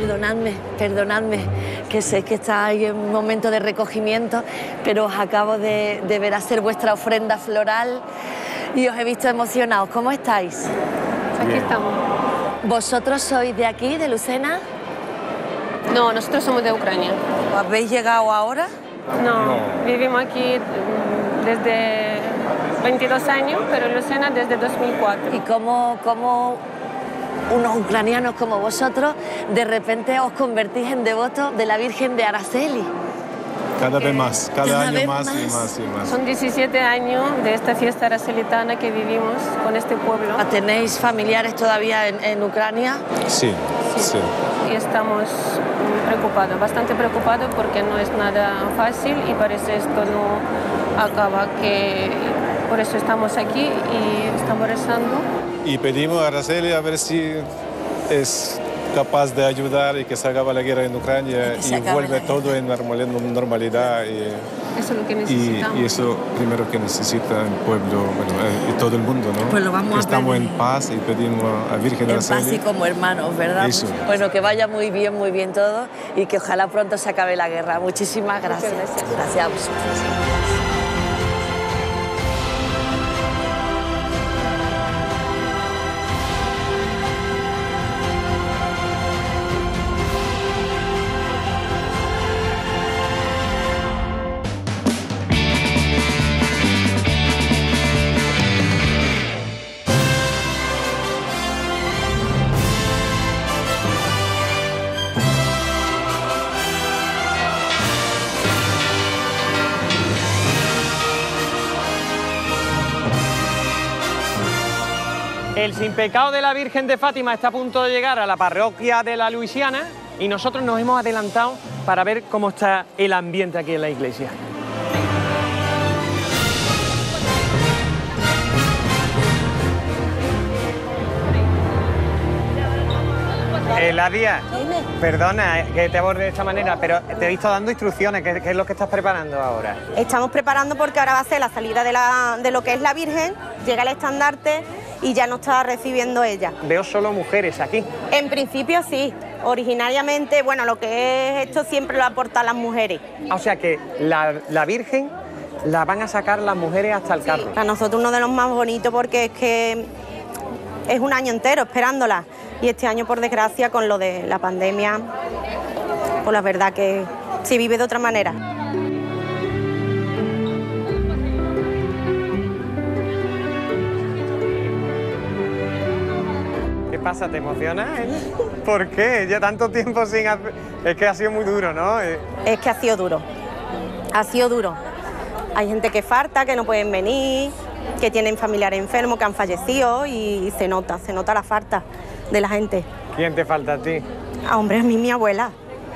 Perdonadme, que sé que estáis en un momento de recogimiento, pero os acabo de ver hacer vuestra ofrenda floral y os he visto emocionados. ¿Cómo estáis? Aquí estamos. ¿Vosotros sois de aquí, de Lucena? No, nosotros somos de Ucrania. ¿Habéis llegado ahora? No, vivimos aquí desde 22 años, pero en Lucena desde 2004. ¿Y cómo unos ucranianos como vosotros de repente os convertís en devotos de la Virgen de Araceli? Cada vez más, cada año vez más y más y más. Son 17 años de esta fiesta aracelitana que vivimos con este pueblo. ¿Tenéis familiares todavía en Ucrania? Sí. Y estamos preocupados, bastante preocupados porque no es nada fácil y parece esto no acaba, que por eso estamos aquí y estamos rezando. Y pedimos a Araceli a ver si es capaz de ayudar y que se acabe la guerra en Ucrania y vuelve todo en normalidad. Eso es lo que necesitamos. Y eso primero que necesita el pueblo, y todo el mundo, ¿no? Pues lo vamos que a estamos pedir. en paz y pedimos a Virgen Araceli. En paz y como hermanos, ¿verdad? Eso. Bueno, que vaya muy bien todo y que ojalá pronto se acabe la guerra. Muchísimas gracias. Gracias a vosotros. El Sin Pecado de la Virgen de Fátima está a punto de llegar a la parroquia de la Luisiana y nosotros nos hemos adelantado para ver cómo está el ambiente aquí en la iglesia. Ladia, perdona que te aborde de esta manera, pero te he visto dando instrucciones. ¿Qué es lo que estás preparando ahora? Estamos preparando porque ahora va a ser la salida de lo que es la Virgen, llega el estandarte y ya nos está recibiendo ella. Veo solo mujeres aquí. En principio sí, originariamente, bueno, lo que es esto siempre lo aportan las mujeres. O sea que la Virgen la van a sacar las mujeres hasta el carro. Para nosotros uno de los más bonitos porque es que es un año entero esperándola. Y este año, por desgracia, con lo de la pandemia, pues la verdad que se vive de otra manera. ¿Qué pasa? ¿Te emocionas? ¿Por qué? Ya tanto tiempo sin hacer... Es que ha sido muy duro, ¿no? Es que ha sido duro. Ha sido duro. Hay gente que falta, que no pueden venir, que tienen familiares enfermos, que han fallecido y se nota la falta de la gente. ¿Quién te falta a ti? Hombre, a mí mi abuela.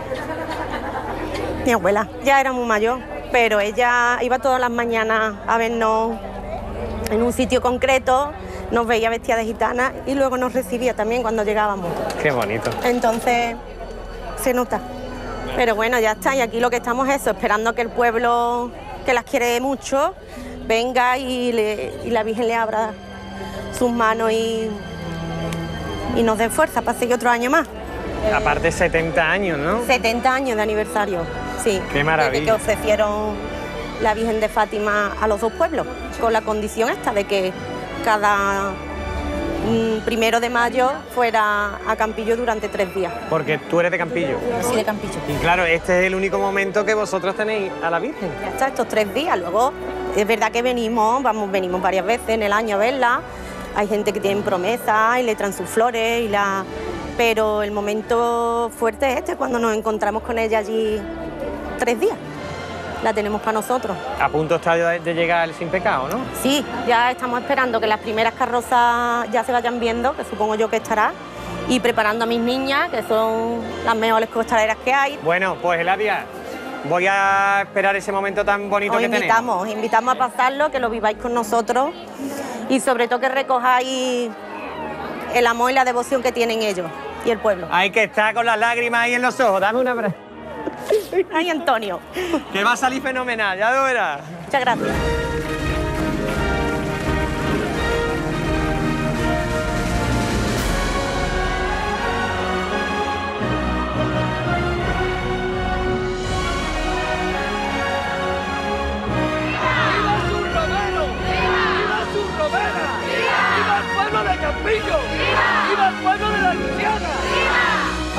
Mi abuela ya era muy mayor, pero ella iba todas las mañanas a vernos en un sitio concreto, nos veía vestida de gitana y luego nos recibía también cuando llegábamos. Qué bonito. Entonces, se nota. Pero bueno, ya está, y aquí lo que estamos es eso, esperando que el pueblo, que las quiere mucho, venga y la Virgen le abra sus manos y nos dé fuerza para seguir otro año más. Aparte 70 años, ¿no? 70 años de aniversario, sí. Qué maravilla. Desde que ofrecieron la Virgen de Fátima a los dos pueblos, con la condición esta de que cada 1 de mayo fuera a Campillo durante 3 días. Porque tú eres de Campillo. Sí, de Campillo. Y claro, este es el único momento que vosotros tenéis a la Virgen. Ya está, estos 3 días. Luego, es verdad que venimos varias veces en el año a verla. Hay gente que tiene promesas y le traen sus flores, pero el momento fuerte es este, cuando nos encontramos con ella allí 3 días. La tenemos para nosotros. A punto está de llegar el Sin Pecado, ¿no? Sí, ya estamos esperando que las primeras carrozas ya se vayan viendo, que supongo yo que estará, y preparando a mis niñas, que son las mejores costaleras que hay. Bueno, pues Eladia, voy a esperar ese momento tan bonito que tenemos. Os invitamos a pasarlo, que lo viváis con nosotros y sobre todo que recojáis el amor y la devoción que tienen ellos y el pueblo. Hay que estar con las lágrimas ahí en los ojos. Dame un abrazo. Ay, Antonio. Que va a salir fenomenal, ya lo verás. Muchas gracias.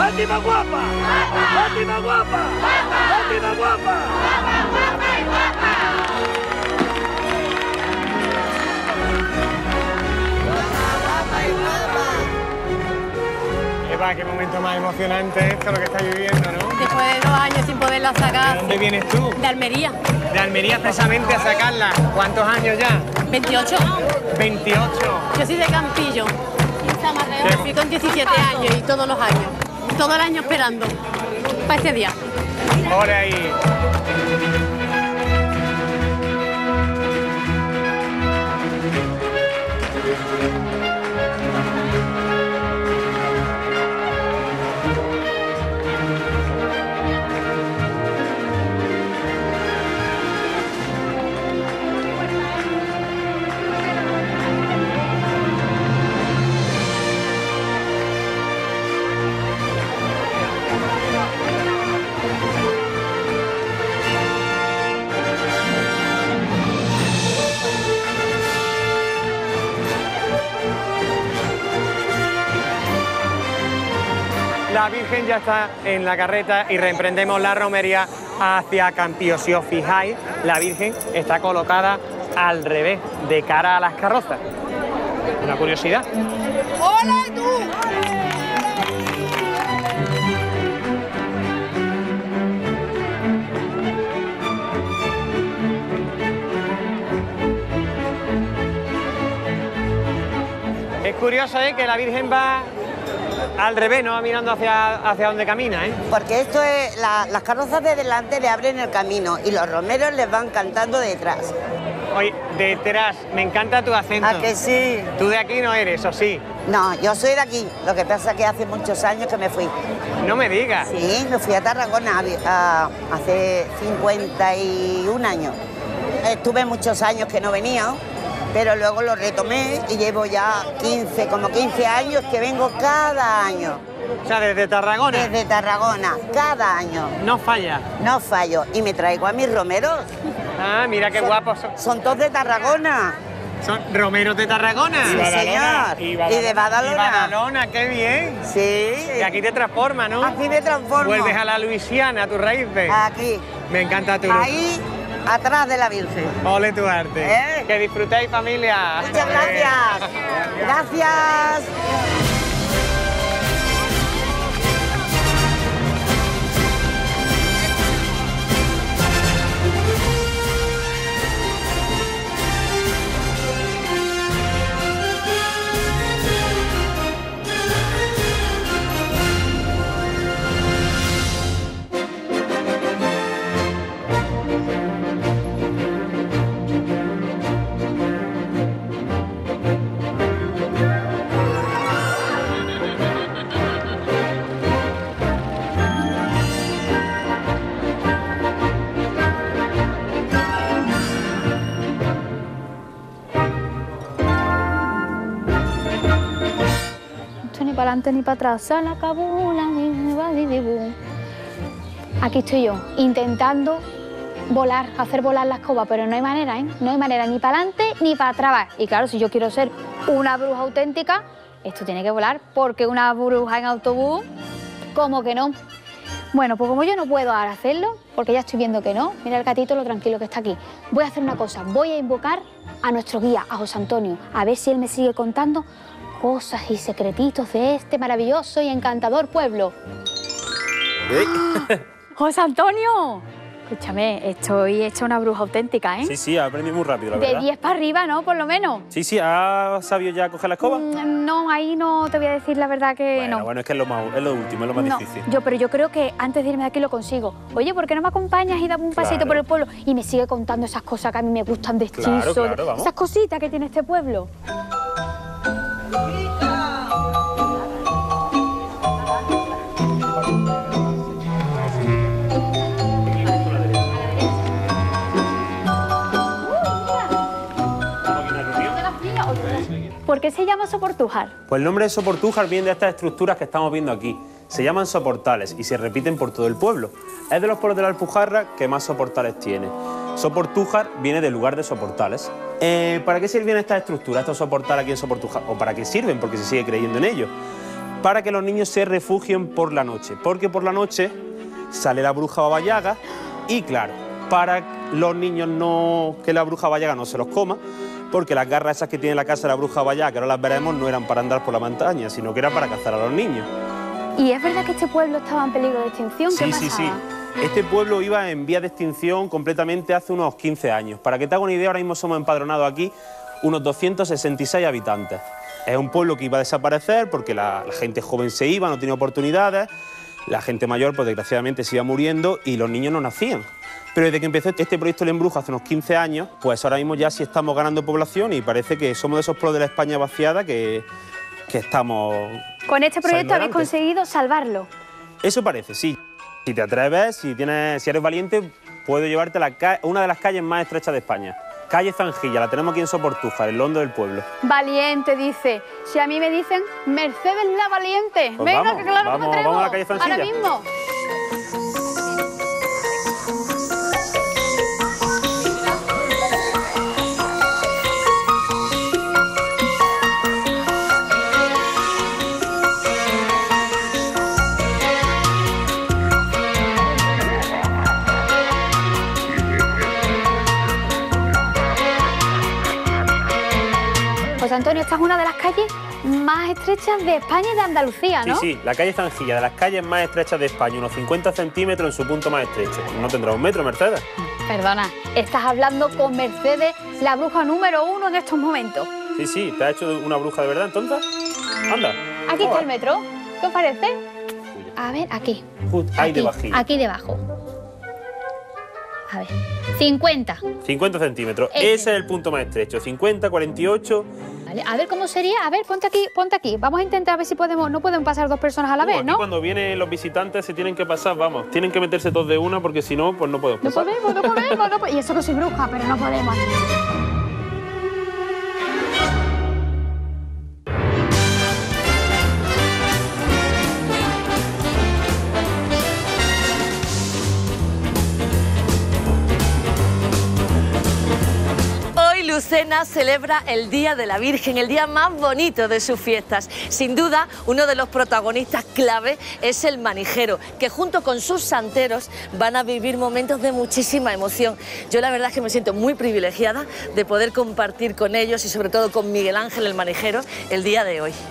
¡Fátima guapa! ¡Fátima guapa! ¡Fátima guapa! Eva, qué momento más emocionante esto, lo que estás viviendo, ¿no? Después de 2 años sin poderla sacar. ¿De dónde vienes tú? De Almería. De Almería precisamente a sacarla. ¿Cuántos años ya? 28. 28. Yo soy de Campillo. Me fui con 17 años y todos los años. Todo el año esperando para este día. Por ahí. La Virgen ya está en la carreta y reemprendemos la romería hacia Campillo. Si os fijáis, la Virgen está colocada al revés, de cara a las carrozas. Una curiosidad. ¡Hola, tú! Es curioso, que la Virgen va al revés, no va mirando hacia donde camina, Porque esto es, las carrozas de delante le abren el camino y los romeros les van cantando detrás. Oye, detrás, me encanta tu acento. ¿A que sí? Tú de aquí no eres, ¿o sí? No, yo soy de aquí. Lo que pasa es que hace muchos años que me fui. No me digas. Sí, me fui a Tarragona hace 51 años. Estuve muchos años que no venía, pero luego lo retomé y llevo ya 15 años que vengo cada año. O sea, ¿desde Tarragona? Desde Tarragona, cada año. No falla. No fallo. Y me traigo a mis romeros. Ah, mira qué guapos son. Son todos de Tarragona. ¿Son romeros de Tarragona? Sí, señor. Y de Badalona. Y Badalona, qué bien. Sí. Y aquí te transforma, ¿no? Aquí me transformo. Vuelves a la Luisiana, a tus raíces. Aquí. Me encanta tu... Ahí, atrás de la Virgen. Ole tu arte. Que disfrutéis, familia. Muchas gracias. Gracias. Ni para adelante ni para atrás. Aquí estoy yo, intentando volar, hacer volar la escoba, pero no hay manera, No hay manera ni para adelante ni para atrás. Y claro, si yo quiero ser una bruja auténtica, esto tiene que volar, porque una bruja en autobús, ¿cómo que no? Bueno, pues como yo no puedo ahora hacerlo, porque ya estoy viendo que no, mira el gatito lo tranquilo que está aquí, voy a hacer una cosa, voy a invocar a nuestro guía, a José Antonio, a ver si él me sigue contando cosas y secretitos de este maravilloso y encantador pueblo. ¡Ah! ¡José Antonio! Escúchame, estoy hecha una bruja auténtica, Sí, sí, ha aprendido muy rápido, la verdad. De 10 para arriba, ¿no? Por lo menos. Sí, sí, ¿has sabido ya coger la escoba? No, ahí no te voy a decir la verdad que no. Bueno, es que es lo último, es lo más difícil. Pero yo creo que antes de irme de aquí lo consigo. Oye, ¿por qué no me acompañas y dame un paseito por el pueblo? Y me sigue contando esas cosas que a mí me gustan de hechizo, claro, vamos. esas cositas que tiene este pueblo. ¿Por qué se llama Soportújar? Pues el nombre de Soportújar viene de estas estructuras que estamos viendo aquí. Se llaman soportales y se repiten por todo el pueblo. Es de los pueblos de la Alpujarra que más soportales tiene. Soportújar viene del lugar de soportales. ¿Para qué sirven estas estructuras, estos soportales aquí en Soportújar? ¿O para qué sirven? Porque se sigue creyendo en ellos. para que los niños se refugien por la noche, porque por la noche sale la bruja Baba Yaga y claro, para los niños que la bruja Baba Yaga no se los coma, porque las garras esas que tiene la casa de la bruja Baba Yaga, que ahora las veremos, no eran para andar por la montaña, sino que era para cazar a los niños. ¿Y es verdad que este pueblo estaba en peligro de extinción? ¿Qué pasaba? Sí. Este pueblo iba en vía de extinción completamente hace unos 15 años. Para que te haga una idea, ahora mismo somos empadronados aquí unos 266 habitantes. Es un pueblo que iba a desaparecer porque la gente joven se iba, no tenía oportunidades, la gente mayor, pues desgraciadamente, se iba muriendo y los niños no nacían. Pero desde que empezó este proyecto El Embrujo hace unos 15 años, pues ahora mismo ya sí estamos ganando población y parece que somos de esos pueblos de la España vaciada que estamos... Con este proyecto habéis conseguido salvarlo. Eso parece, sí. Si te atreves, si eres valiente, puedo llevarte a una de las calles más estrechas de España. Calle Zanjilla, la tenemos aquí en Soportújar, en el hondo del pueblo. Valiente, dice. Si a mí me dicen Mercedes la Valiente. Pues venga, vamos, que claro vamos, que me atrevo. vamos a la calle Zanjilla. Ahora mismo. Pues Antonio, esta es una de las calles más estrechas de España y de Andalucía, ¿no? Sí, la calle Zanjilla, de las calles más estrechas de España, unos 50 centímetros en su punto más estrecho. No tendrá un metro, Mercedes. Perdona, estás hablando con Mercedes, la bruja número 1 en estos momentos. Sí, ¿te has hecho una bruja de verdad entonces? Anda. Aquí está el metro, ¿qué os parece? A ver, aquí. Ahí debajito. Aquí debajo. A ver, 50. 50 centímetros, ese es el punto más estrecho, 50, 48... Vale, a ver cómo sería, a ver, ponte aquí. Vamos a intentar a ver si no pueden pasar dos personas a la vez, aquí ¿no? Cuando vienen los visitantes se tienen que pasar, vamos, tienen que meterse todos de una porque si no, pues no podemos pasar. No podemos. Y eso que soy bruja, pero no podemos. Lucena celebra el Día de la Virgen, el día más bonito de sus fiestas. Sin duda, uno de los protagonistas clave es el manijero, que junto con sus santeros van a vivir momentos de muchísima emoción. Yo la verdad es que me siento muy privilegiada de poder compartir con ellos y sobre todo con Miguel Ángel el manijero el día de hoy.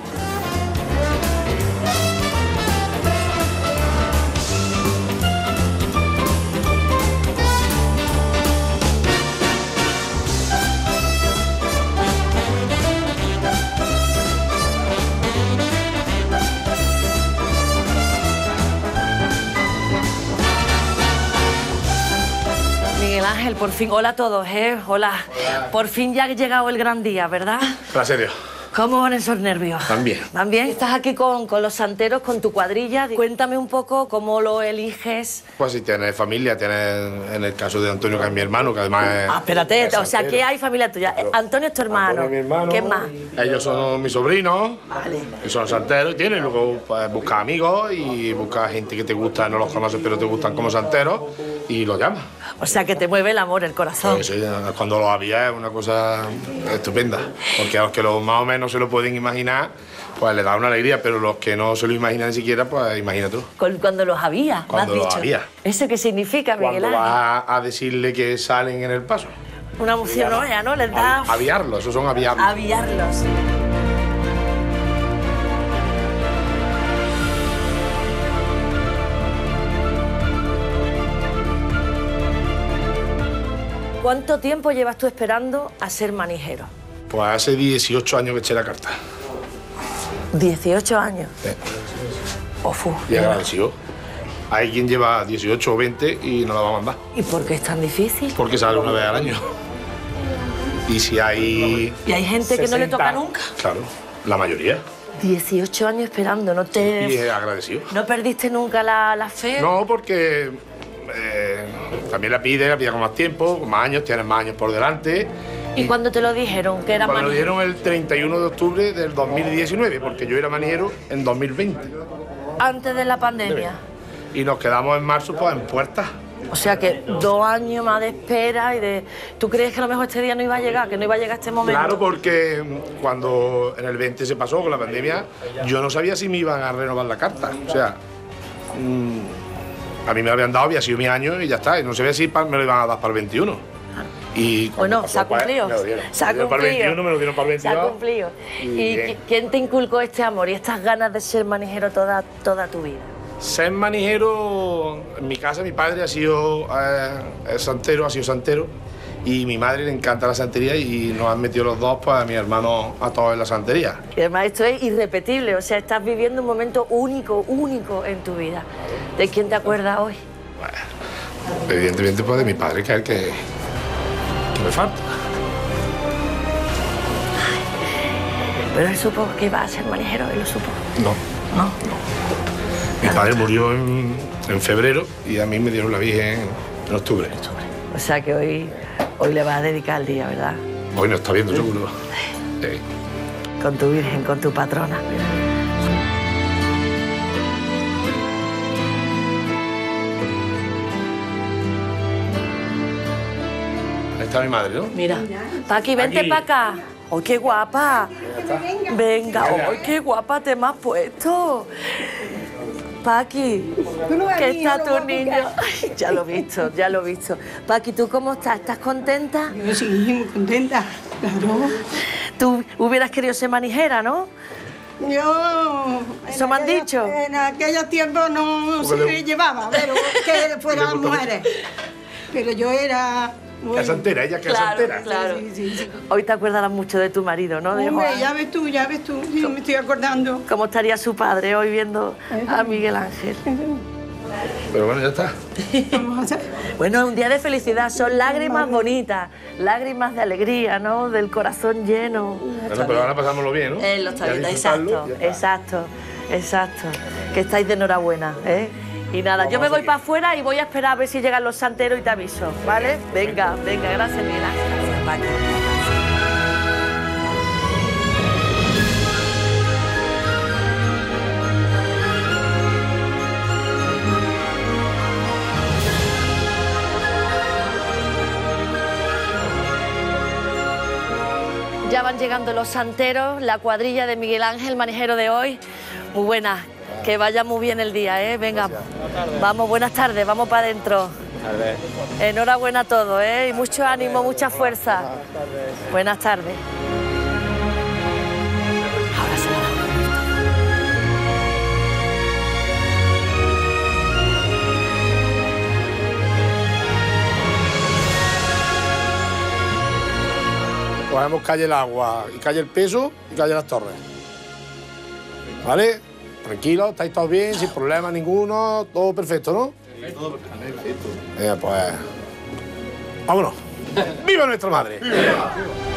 Ángel, por fin, hola a todos, hola. Por fin ya ha llegado el gran día, ¿verdad? Gracias a Dios. ¿Cómo van esos nervios? También. ¿También? Estás aquí con los santeros, con tu cuadrilla. Cuéntame un poco cómo lo eliges. Pues si tienes familia, tienes en el caso de Antonio, que es mi hermano, que además es... espérate, o sea, que hay familia tuya. Antonio es tu hermano. Antonio es mi hermano. ¿Qué más? Ellos son mis sobrinos. Vale. Y son santeros y tienen. Luego pues, buscas amigos y buscas gente que te gusta, no los conoces, pero te gustan como santeros y los llamas. O sea, que te mueve el amor, el corazón. Pues sí, cuando lo había es una cosa estupenda. Porque a los que más o menos no se lo pueden imaginar, pues le da una alegría, pero los que no se lo imaginan ni siquiera, pues imagina tú. Cuando los había, cuando me has los dicho. había. ¿Eso qué significa, Miguel Ángel? Cuando vas a decirle que salen en el paso. Una emoción, ¿no? Les da... Aviarlos, esos son aviarlos. Aviarlos. ¿Cuánto tiempo llevas tú esperando a ser manijero? Pues hace 18 años que eché la carta. 18 años. Sí. Ofu. Y agradecido. Hay quien lleva 18 o 20 y no la va a mandar. ¿Y por qué es tan difícil? Porque sale una vez al año. Y si hay... ¿Y hay gente 60. Que no le toca nunca? Claro, la mayoría. 18 años esperando, ¿no te...? Y es agradecido. ¿No perdiste nunca la fe? No, porque también la pide con más tiempo, con más años, tienes más años por delante. ¿Y cuándo te lo dijeron? Que era manijero? Me lo dijeron el 31 de octubre del 2019, porque yo era manijero en 2020. Antes de la pandemia. Y nos quedamos en marzo pues en puertas. O sea que 2 años más de espera y de... ¿Tú crees que a lo mejor este día no iba a llegar, que no iba a llegar este momento? Claro, porque cuando en el 20 se pasó con la pandemia, yo no sabía si me iban a renovar la carta. O sea, a mí me lo habían dado, había sido mi año y ya está. Y no sabía si me lo iban a dar para el 21. Y bueno, se ha cumplido. Se ha cumplido. Para el 21, me lo dieron para el 22. Se ha cumplido. ¿Y quién te inculcó este amor y estas ganas de ser manijero toda tu vida? Ser manijero, en mi casa mi padre ha sido santero, y mi madre le encanta la santería y nos han metido los dos, pues a mi hermano, a todos en la santería. Y además esto es irrepetible, o sea, estás viviendo un momento único en tu vida. ¿De quién te acuerdas hoy? Bueno, evidentemente pues de mi padre, que es el que me falta. Pero él supo que iba a ser manijero, él lo supo. No. Mi padre murió en febrero y a mí me dieron la Virgen en octubre. O sea que hoy le vas a dedicar el día, ¿verdad? Hoy nos está viendo seguro. Sí. Con tu Virgen, con tu patrona. Ahí está mi madre, ¿no? Mira, Paqui, vente para acá. ¡Ay, qué guapa! Venga, ¡ay, qué guapa te me has puesto! Paqui, ¿qué está tu niño? Ay, ya lo he visto. Paqui, ¿tú cómo estás? ¿Estás contenta? Yo sí, muy contenta, claro. Tú hubieras querido ser manijera, ¿no? Yo... ¿Eso me han dicho? En aquellos tiempos no se llevaba, pero que fueran mujeres. Pero yo era... Bueno, casantera, ella casantera. Claro. Sí. Hoy te acuerdas mucho de tu marido, ¿no? Hombre, ya ves tú, sí, me estoy acordando. ¿Cómo estaría su padre hoy viendo a Miguel Ángel? Pero bueno, ya está. Bueno, un día de felicidad, son lágrimas bonitas, lágrimas de alegría, ¿no? Del corazón lleno. Bueno, pero ahora pasámoslo bien, ¿no? Lo está viendo, exacto. Que estáis de enhorabuena, ¿eh? Y nada, yo me voy para afuera y voy a esperar a ver si llegan los santeros y te aviso, ¿vale? Venga, gracias, Miguel Ángel. Gracias, Paqui. Ya van llegando los santeros, la cuadrilla de Miguel Ángel, manijero de hoy. Muy buena. Que vaya muy bien el día, ¿eh? Venga, vamos, buenas tardes, vamos para adentro. Enhorabuena a todos, ¿eh? Y mucho ánimo, mucha fuerza. Buenas tardes. Ahora se la Cogemos calle El Agua, y calle El Peso y calle Las Torres. ¿Vale? Tranquilo, estáis todos bien, sin problema ninguno, todo perfecto, ¿no? Todo perfecto. Pues... vámonos. ¡Viva nuestra madre! ¡Viva!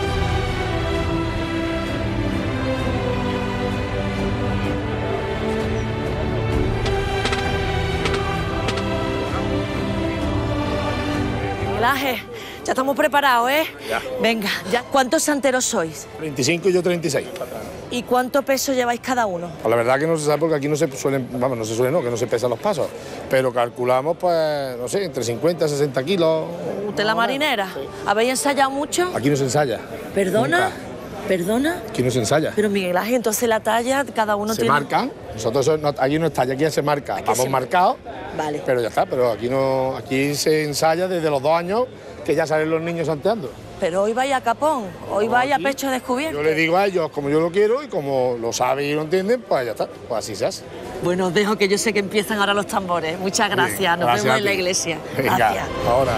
Miguel Ángel, ya estamos preparados, ¿eh? Ya. Venga, ya. ¿Cuántos santeros sois? 35 y yo 36. ¿Y cuánto peso lleváis cada uno? Pues la verdad que no se sabe porque aquí no se suelen, que no se pesan los pasos. Pero calculamos, pues, no sé, entre 50 y 60 kilos. ¿Usted la marinera? Sí. ¿Habéis ensayado mucho? Aquí no se ensaya. ¿Perdona? Nunca. ¿Perdona? Aquí no se ensaya. Pero Miguel Ángel, entonces la talla, cada uno tiene... Se marca. Nosotros allí no es talla, aquí ya se marca. Vamos marcados. Vale. Pero ya está, pero aquí no, aquí se ensaya desde los 2 años que ya salen los niños santeando. Pero hoy vaya a capón, hoy vaya a pecho descubierto. Yo le digo a ellos como yo lo quiero y como lo saben y lo entienden, pues ya está, pues así se hace. Bueno, os dejo que yo sé que empiezan ahora los tambores. Muchas gracias, bien, nos vemos en la iglesia. Venga, gracias. Ahora.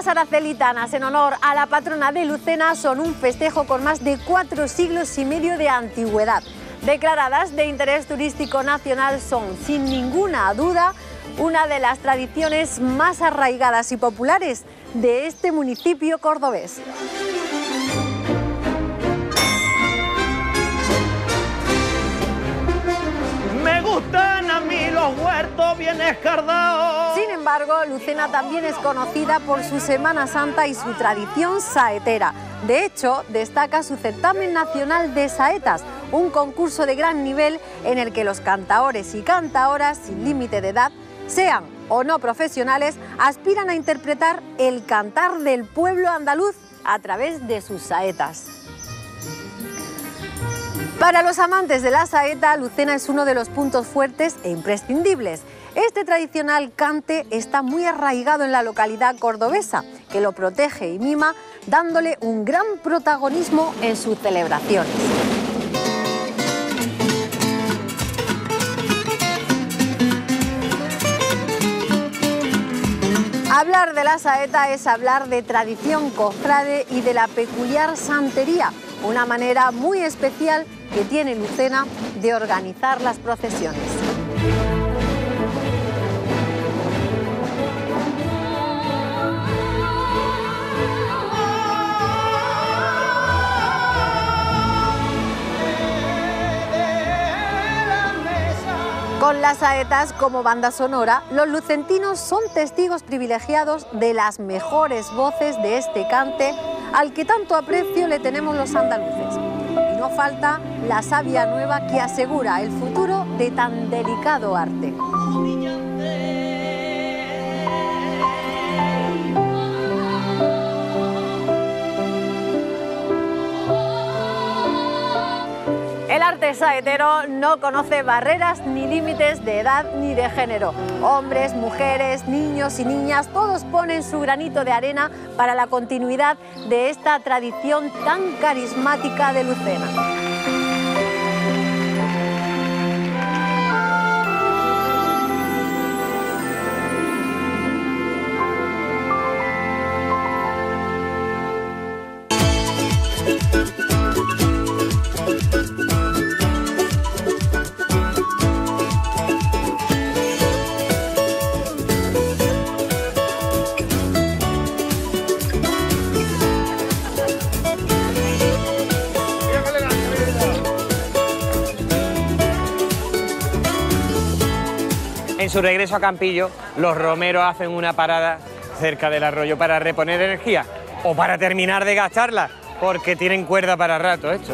fiestas aracelitanas en honor a la patrona de Lucena son un festejo con más de 4 siglos y medio de antigüedad. Declaradas de interés turístico nacional, son, sin ninguna duda, una de las tradiciones más arraigadas y populares de este municipio cordobés. Me gustan a mí los huertos bien escardados. Sin embargo, Lucena también es conocida por su Semana Santa y su tradición saetera. De hecho, destaca su certamen nacional de saetas, un concurso de gran nivel en el que los cantaores y cantaoras, sin límite de edad, sean o no profesionales, aspiran a interpretar el cantar del pueblo andaluz a través de sus saetas. Para los amantes de la saeta, Lucena es uno de los puntos fuertes e imprescindibles. Este tradicional cante está muy arraigado en la localidad cordobesa, que lo protege y mima, dándole un gran protagonismo en sus celebraciones. Hablar de la saeta es hablar de tradición cofrade y de la peculiar santería, una manera muy especial que tiene Lucena de organizar las procesiones. Con las saetas como banda sonora, los lucentinos son testigos privilegiados de las mejores voces de este cante al que tanto aprecio le tenemos los andaluces. Y no falta la savia nueva que asegura el futuro de tan delicado arte. El arte saetero no conoce barreras ni límites de edad ni de género. Hombres, mujeres, niños y niñas, todos ponen su granito de arena para la continuidad de esta tradición tan carismática de Lucena. En su regreso a Campillo, los romeros hacen una parada cerca del arroyo para reponer energía o para terminar de gastarla, porque tienen cuerda para rato esto.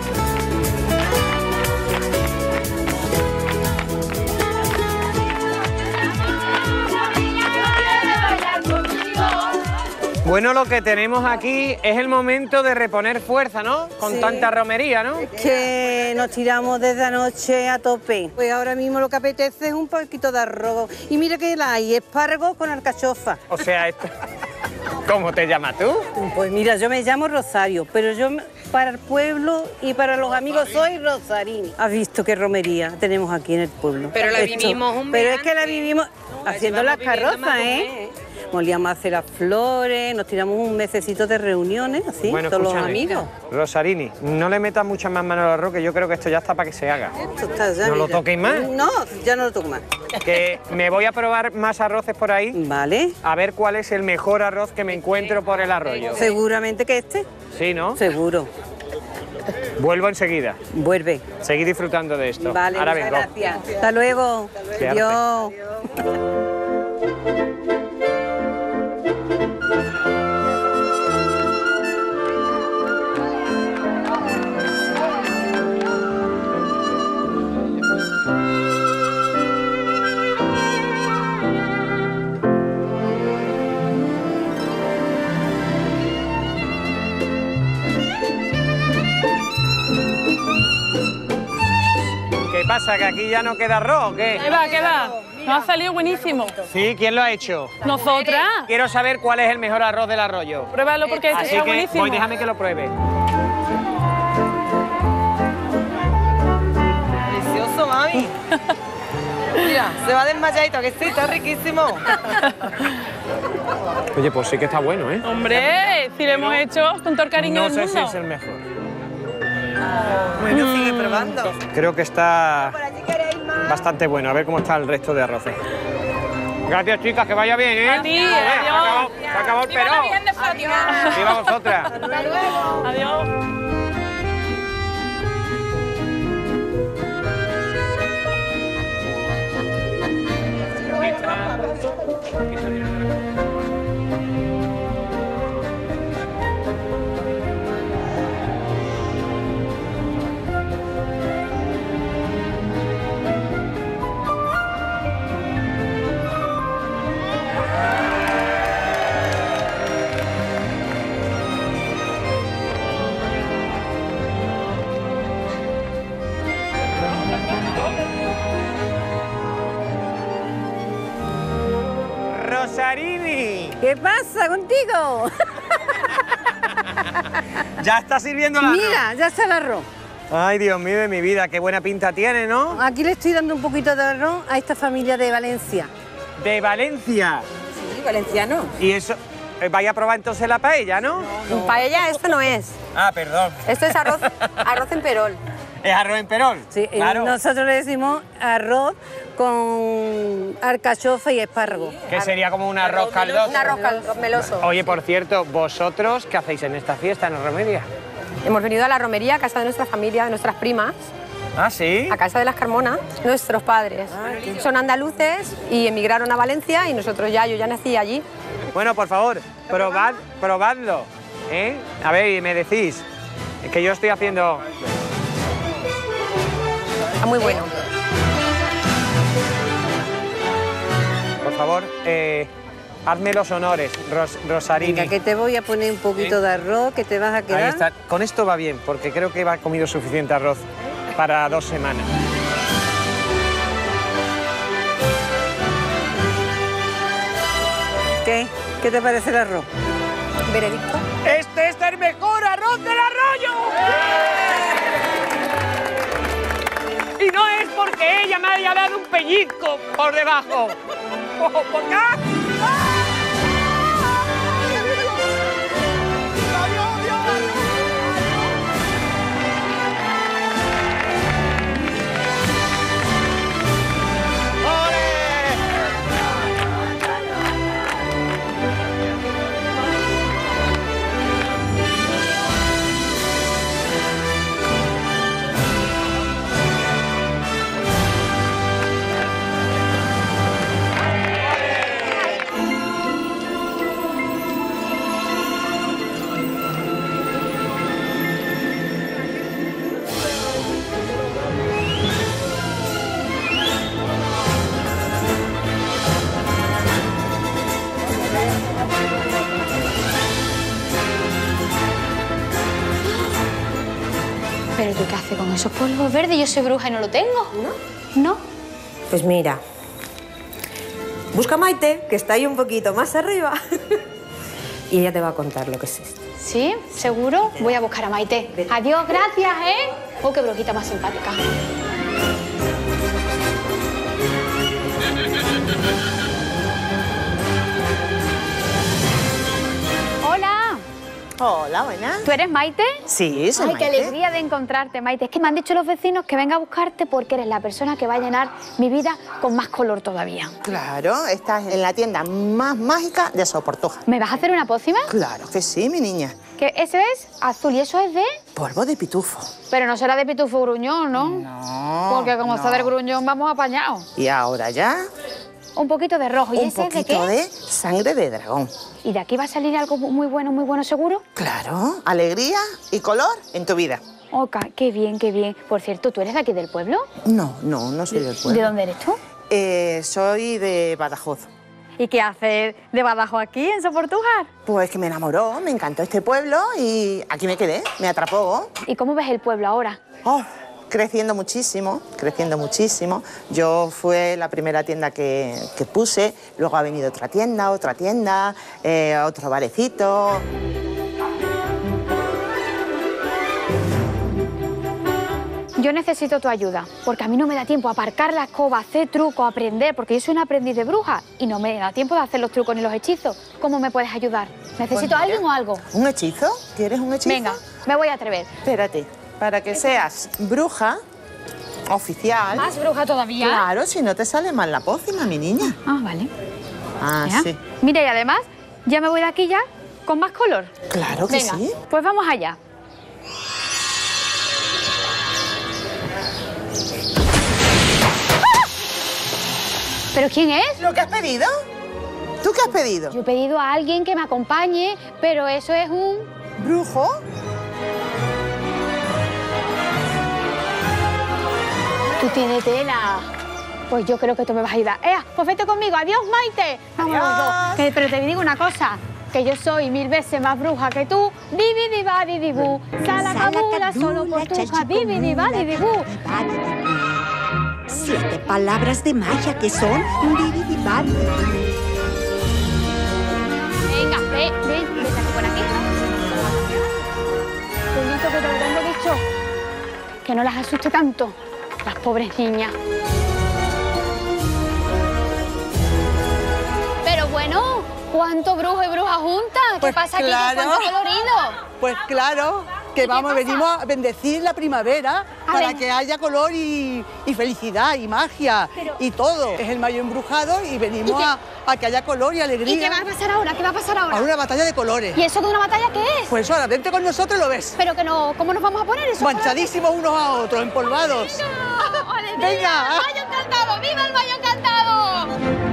Bueno, lo que tenemos aquí es el momento de reponer fuerza, ¿no? Con Sí. tanta romería, ¿no? Es que nos tiramos desde anoche a tope. Pues ahora mismo lo que apetece es un poquito de arroz. Y mira que hay espárragos con alcachofa. O sea, esto... ¿Cómo te llamas tú? Pues mira, yo me llamo Rosario, pero yo para el pueblo y para los amigos soy Rosarini. ¿Has visto qué romería tenemos aquí en el pueblo? Pero la vivimos un mes Pero es que la vivimos haciendo las carrozas, ¿eh? Molíamos a hacer las flores, nos tiramos un mesecito de reuniones, así, Bueno, todos los escúchame, amigos. Rosarini, no le metas muchas más manos al arroz, que yo creo que esto ya está para que se haga. Esto está ya, ¿No lo mira. toquéis más? No, ya no lo toco más. Que me voy a probar más arroces por ahí. Vale. A ver cuál es el mejor arroz que me encuentro por el arroyo. Seguramente que este. Sí, ¿no? Seguro. Vuelvo enseguida. Vuelve. Seguid disfrutando de esto. Vale, Ahora muchas vengo. gracias. Hasta luego. Qué arte. Adiós. ¿Qué pasa? ¿Que aquí ya no queda arroz o qué? ¿Qué va, qué va? Nos ha salido buenísimo. Sí, ¿quién lo ha hecho? ¿Nosotras? Quiero saber cuál es el mejor arroz del arroyo. Pruébalo porque Así está que buenísimo. voy, déjame que lo pruebe. Delicioso, mami. Mira, se va desmayadito, que sí, está riquísimo. Oye, pues sí que está bueno, ¿eh? Hombre, si lo hemos hecho con todo el cariño No del sé mundo. si es el mejor. Bueno, sigue probando. Creo que está bastante bueno. A ver cómo está el resto de arroces. Gracias, chicas, que vaya bien, ¿eh? A ti, adiós. Se acabó el Viva la perón. Virgen de Fátima. Viva vosotras. Hasta luego. Adiós. Rosarini. ¿Qué pasa contigo? Ya está sirviendo la Mira, ya está el arroz. Ay, Dios mío de mi vida, qué buena pinta tiene, ¿no? Aquí le estoy dando un poquito de arroz a esta familia de Valencia. ¿De Valencia? Sí, valenciano. Y eso, vaya a probar entonces la paella, ¿no? Paella esto no es. Ah, perdón. Esto es arroz en perol. ¿Es arroz en perol? Sí, claro. nosotros le decimos arroz con alcachofa y espárrago. Que sería como un arroz caldoso. Un arroz meloso. Oye, por cierto, ¿vosotros qué hacéis en esta fiesta en la romería? Hemos venido a la romería, a casa de nuestra familia, de nuestras primas, ¿Ah, sí? a casa de las Carmona, nuestros padres. Son andaluces y emigraron a Valencia y yo ya nací allí. Bueno, por favor, probadlo, ¿eh? A ver, y me decís, es que yo estoy haciendo... Está muy bueno. Por favor, hazme los honores, Rosarini. Venga, que te voy a poner un poquito de arroz, que te vas a quedar. Ahí está. Con esto va bien, porque creo que he comido suficiente arroz para 2 semanas. ¿Qué? ¿Qué te parece el arroz? ¿Veredicto? ¡Este es el mejor arroz del arroyo! Y no es porque ella me haya dado un pellizco por debajo. ¿Por qué? ¿Pero tú qué haces con esos polvos verdes? Yo soy bruja y no lo tengo. ¿No? ¿No? Pues mira, busca a Maite, que está ahí un poquito más arriba, y ella te va a contar lo que es esto. ¿Sí? ¿Seguro? Voy a buscar a Maite. Adiós, gracias, ¿eh? Oh, qué brujita más simpática. Hola. Hola, buenas. ¿Tú eres Maite? Sí, soy Ay, qué Maite. alegría de encontrarte, Maite. Es que me han dicho los vecinos que venga a buscarte porque eres la persona que va a llenar mi vida con más color todavía. Claro, estás en la tienda más mágica de Soportuja. ¿Me vas a hacer una pócima? Claro que sí, mi niña. Que ese es azul y eso es de... Polvo de pitufo. Pero no será de pitufo gruñón, ¿no? No. Porque como está del gruñón vamos apañados. Y ahora ya, Un poquito de rojo. ¿Y un ese es de poquito qué? de sangre de dragón. ¿Y de aquí va a salir algo muy bueno seguro? Claro, alegría y color en tu vida. Ok, qué bien, qué bien. Por cierto, ¿tú eres de aquí del pueblo? No soy del pueblo. ¿De dónde eres tú? Soy de Badajoz. ¿Y qué haces de Badajoz aquí, en Soportujar? Pues que me enamoró, me encantó este pueblo y aquí me quedé, me atrapó. ¿Y cómo ves el pueblo ahora? Oh, creciendo muchísimo, creciendo muchísimo. Yo fue la primera tienda que puse, luego ha venido otra tienda, otro barecito. Yo Yo necesito tu ayuda, porque a mí no me da tiempo a aparcar la escoba, hacer trucos, aprender, porque yo soy una aprendiz de bruja y no me da tiempo de hacer los trucos ni los hechizos. ¿Cómo me puedes ayudar? ¿Necesito a alguien o algo? ¿Un hechizo? ¿Quieres un hechizo? Venga, me voy a atrever. Espérate, para que seas bruja oficial... ¿Más bruja todavía? Claro, si no te sale mal la pócima, mi niña. Ah, vale. Ah, Mira. sí. Mira, y además, ya me voy de aquí ya con más color. Claro que Venga, sí. Pues vamos allá. ¿Pero quién es? ¿Lo que has pedido? ¿Tú qué has pedido? Yo he pedido a alguien que me acompañe, pero eso es un... ¿Brujo? Tú tienes tela. Pues yo creo que tú me vas a ayudar. Pues vete conmigo. Adiós, Maite. Vamos los dos. Pero te digo una cosa, que yo soy 1000 veces más bruja que tú. Divi-diva-di-di-bu. Salacabula, solo por tuja. Divi-diva-di-di-bu. 7 palabras de magia que son divi-diva-di-di-bu. Venga, ven aquí por aquí. Julito, que te lo tengo dicho. Que no las asuste tanto, las pobres niñas. Pero bueno, ¿cuánto brujo y bruja juntas? ¿Qué pasa aquí? ¿Cuánto colorido? Pues claro, que vamos, venimos a bendecir la primavera para que haya color y felicidad y magia y todo. Es el mayo embrujado y venimos a que haya color y alegría. ¿Y qué va a pasar ahora? ¿Qué va a pasar ahora? A una batalla de colores. ¿Y eso de una batalla qué es? Pues ahora, vente con nosotros y lo ves. Pero que no, ¿cómo nos vamos a poner eso? Manchadísimos unos a otros, empolvados. ¡Venga! ¡Mayo encantado! ¡Viva el Mayo encantado!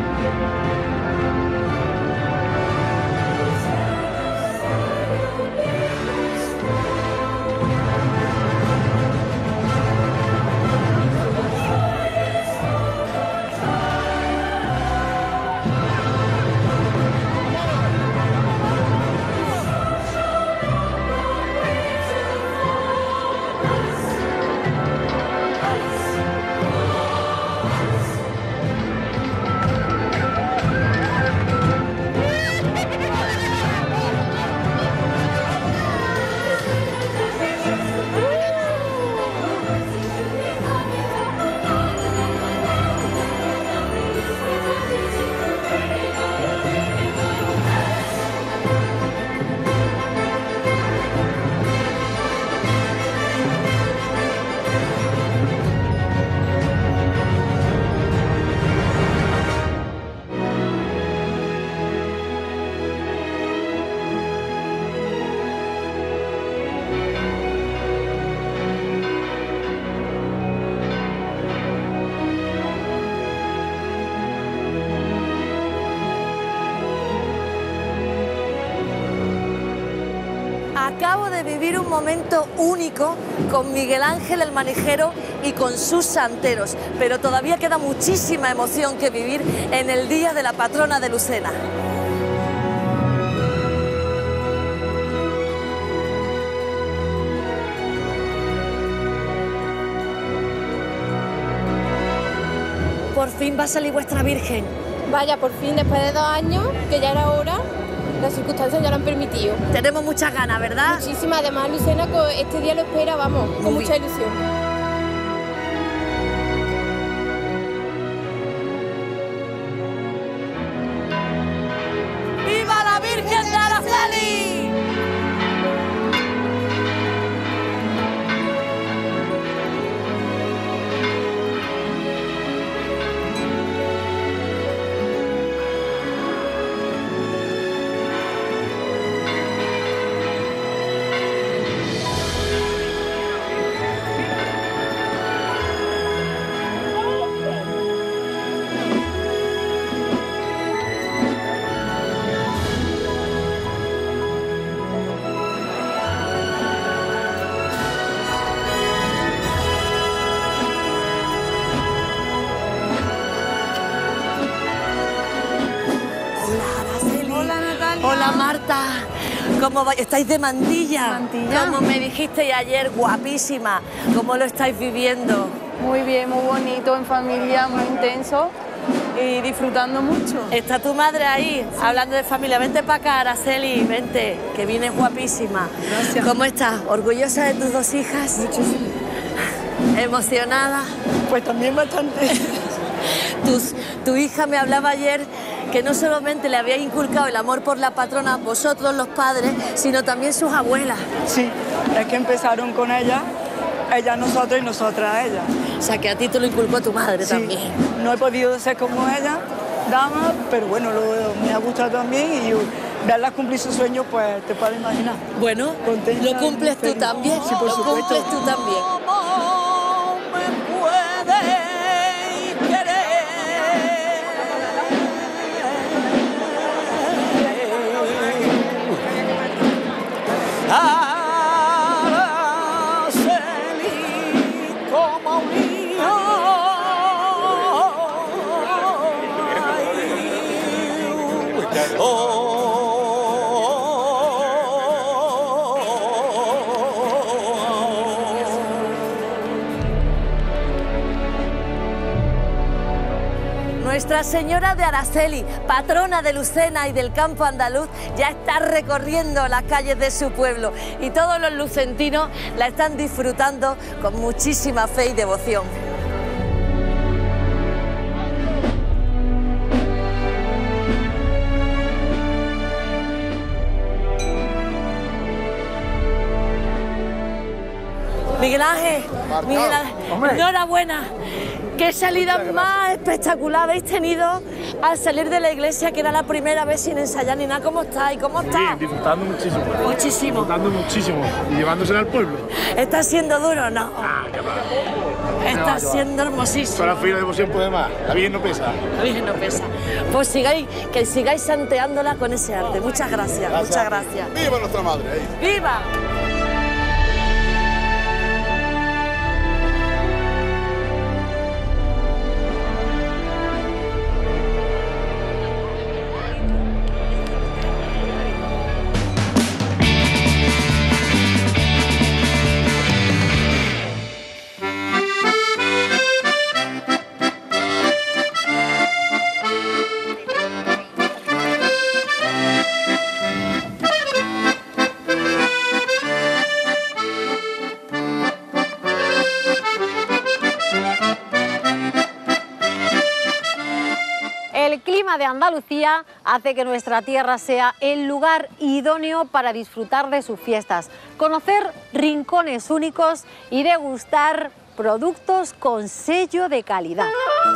Acabo de vivir un momento único con Miguel Ángel el Manijero y con sus santeros, pero todavía queda muchísima emoción que vivir en el día de la patrona de Lucena. Por fin va a salir vuestra Virgen. Vaya, por fin, después de 2 años, que ya era hora, las circunstancias ya lo han permitido. Tenemos muchas ganas, ¿verdad? Muchísimas, además Lucena este día lo espera, vamos, con mucha ilusión. ¡Viva la Virgen de Araceli! Hola Marta, ¿cómo vais? ¿Estáis de Mantilla? Como me dijisteis ayer, guapísima. ¿Cómo lo estáis viviendo? Muy bien, muy bonito, en familia, muy intenso y disfrutando mucho. ¿Está tu madre ahí? Sí. Hablando de familia, vente para acá, Araceli, vente, que vienes guapísima. Gracias. ¿Cómo estás? ¿Orgullosa de tus 2 hijas? Muchísimo. ¿Emocionada? Pues también bastante. Tu hija me hablaba ayer que no solamente le había inculcado el amor por la patrona, vosotros los padres, sino también sus abuelas. Sí, es que empezaron con ella a nosotros y nosotras a ella. O sea, que a ti te lo inculcó tu madre también. No he podido ser como ella, dama, pero bueno, me ha gustado también y verla cumplir sus sueños, pues te puedes imaginar. Bueno, contenta, lo cumples tú también. Sí, por supuesto. Lo cumples tú también. Nuestra Señora de Araceli, patrona de Lucena y del campo andaluz, ya está recorriendo las calles de su pueblo y todos los lucentinos la están disfrutando con muchísima fe y devoción. Miguel Ángel, enhorabuena. ¿Qué salida más espectacular habéis tenido al salir de la iglesia, que era la primera vez sin ensayar ni nada? ¿Cómo estáis? ¿Cómo estás? Bien, disfrutando muchísimo. Muchísimo. Disfrutando muchísimo. ¿Y llevándosela al pueblo? ¿Está siendo duro o no? Qué va. Está siendo hermosísimo. Para la fila de devoción puede más. La Virgen no pesa. La Virgen no pesa. Pues que sigáis santeándola con ese arte. Muchas gracias. Muchas gracias. ¡Viva nuestra madre! ¡Viva! El clima de Andalucía hace que nuestra tierra sea el lugar idóneo para disfrutar de sus fiestas, conocer rincones únicos y degustar productos con sello de calidad.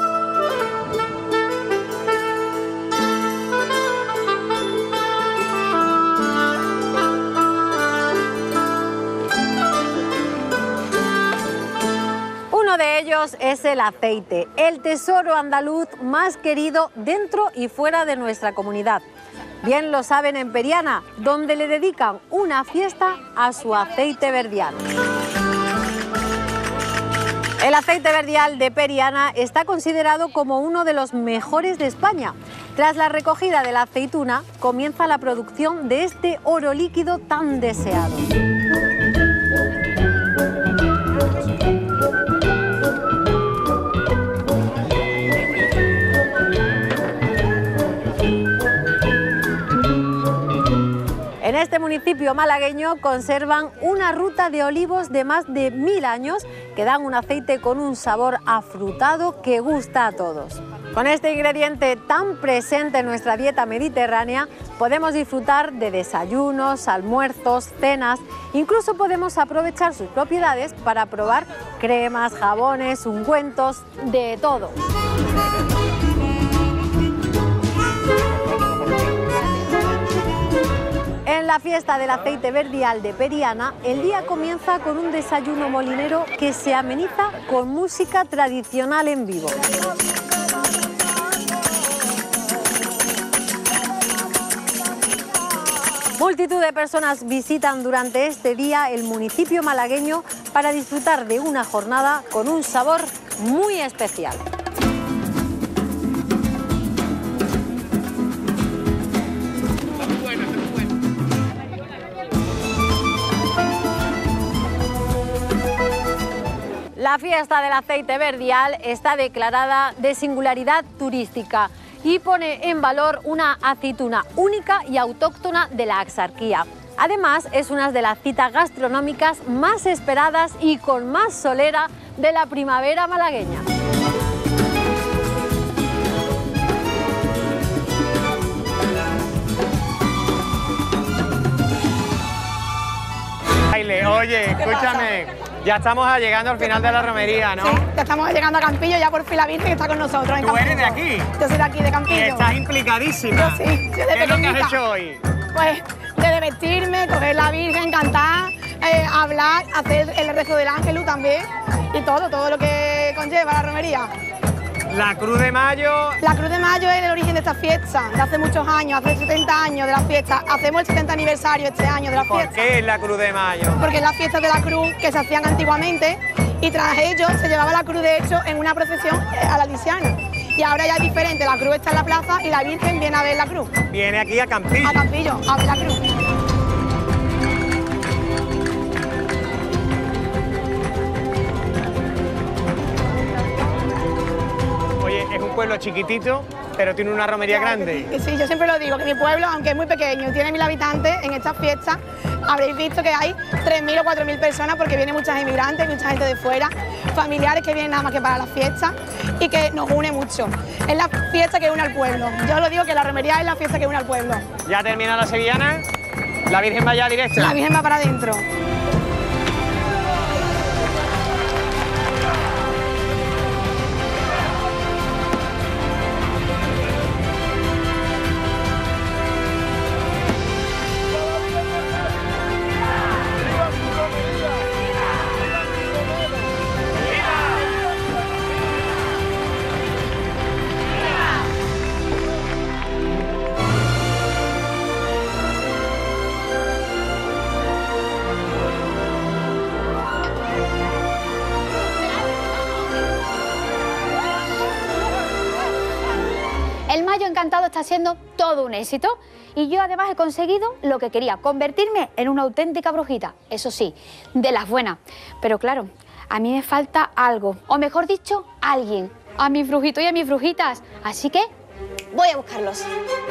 Uno de ellos es el aceite, el tesoro andaluz más querido dentro y fuera de nuestra comunidad. Bien lo saben en Periana, donde le dedican una fiesta a su aceite verdial. El aceite verdial de Periana está considerado como uno de los mejores de España. Tras la recogida de la aceituna, comienza la producción de este oro líquido tan deseado. En este municipio malagueño conservan una ruta de olivos de más de 1000 años que dan un aceite con un sabor afrutado que gusta a todos. Con este ingrediente tan presente en nuestra dieta mediterránea podemos disfrutar de desayunos, almuerzos, cenas, incluso podemos aprovechar sus propiedades para probar cremas, jabones, ungüentos, de todo. En la fiesta del aceite verdial de Periana, el día comienza con un desayuno molinero que se ameniza con música tradicional en vivo. Multitud de personas visitan durante este día el municipio malagueño para disfrutar de una jornada con un sabor muy especial. La fiesta del aceite verdial está declarada de singularidad turística y pone en valor una aceituna única y autóctona de la Axarquía. Además, es una de las citas gastronómicas más esperadas y con más solera de la primavera malagueña. Oye, escúchame, ya estamos llegando al final de la romería, ¿no? Sí, ya estamos llegando a Campillo, ya por fin la Virgen está con nosotros en ¿Tú eres de Campillo. aquí? Yo soy de aquí, de Campillo. Y estás implicadísima. Yo sí, yo de ¿Qué es lo que has pequeñita. hecho hoy? Pues desde vestirme, coger la Virgen, cantar, hablar, hacer el rezo del Ángelus también y todo lo que conlleva la romería. La Cruz de Mayo. La Cruz de Mayo es el origen de esta fiesta, de hace muchos años, hace 70 años de la fiesta. Hacemos el 70 aniversario este año de la fiesta. ¿Por qué es la Cruz de Mayo? Porque es la fiesta de la cruz que se hacían antiguamente y tras ello se llevaba la cruz de hecho en una procesión a la Lisiana. Y ahora ya es diferente, la cruz está en la plaza y la Virgen viene a ver la cruz. Viene aquí a Campillo. A Campillo, a ver la cruz. Oye, es un pueblo chiquitito, pero tiene una romería grande. Sí, yo siempre lo digo, que mi pueblo, aunque es muy pequeño y tiene 1000 habitantes, en estas fiestas habréis visto que hay 3000 o 4000 personas porque vienen muchas inmigrantes, mucha gente de fuera, familiares que vienen nada más que para las fiestas y que nos une mucho. Es la fiesta que une al pueblo. Yo lo digo que la romería es la fiesta que une al pueblo. Ya termina la sevillana, la Virgen va ya directa. La Virgen va para adentro. El Mayo Encantado está siendo todo un éxito y yo además he conseguido lo que quería, convertirme en una auténtica brujita, eso sí, de las buenas. Pero claro, a mí me falta algo, o mejor dicho, alguien, a mis brujitos y a mis brujitas, así que voy a buscarlos.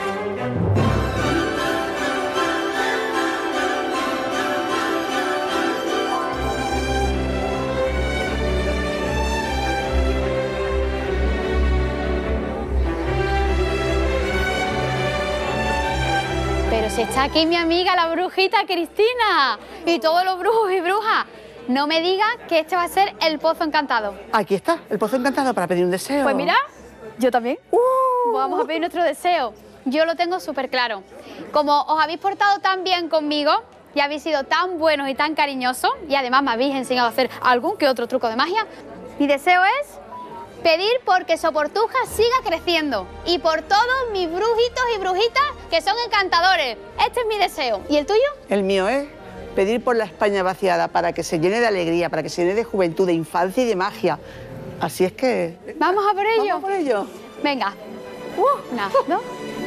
Pero si está aquí mi amiga, la brujita Cristina, y todos los brujos y brujas. No me digas que este va a ser el Pozo Encantado. Aquí está, el Pozo Encantado para pedir un deseo. Pues mira, yo también. Vamos a pedir nuestro deseo. Yo lo tengo súper claro. Como os habéis portado tan bien conmigo y habéis sido tan buenos y tan cariñosos, y además me habéis enseñado a hacer algún que otro truco de magia, mi deseo es pedir porque Soportuja siga creciendo y por todos mis brujitos y brujitas que son encantadores. Este es mi deseo. ¿Y el tuyo? El mío es pedir por la España vaciada para que se llene de alegría, para que se llene de juventud, de infancia y de magia. Así es que... ¿Vamos a por ello? Vamos a por ello. Venga. Una, ¿no?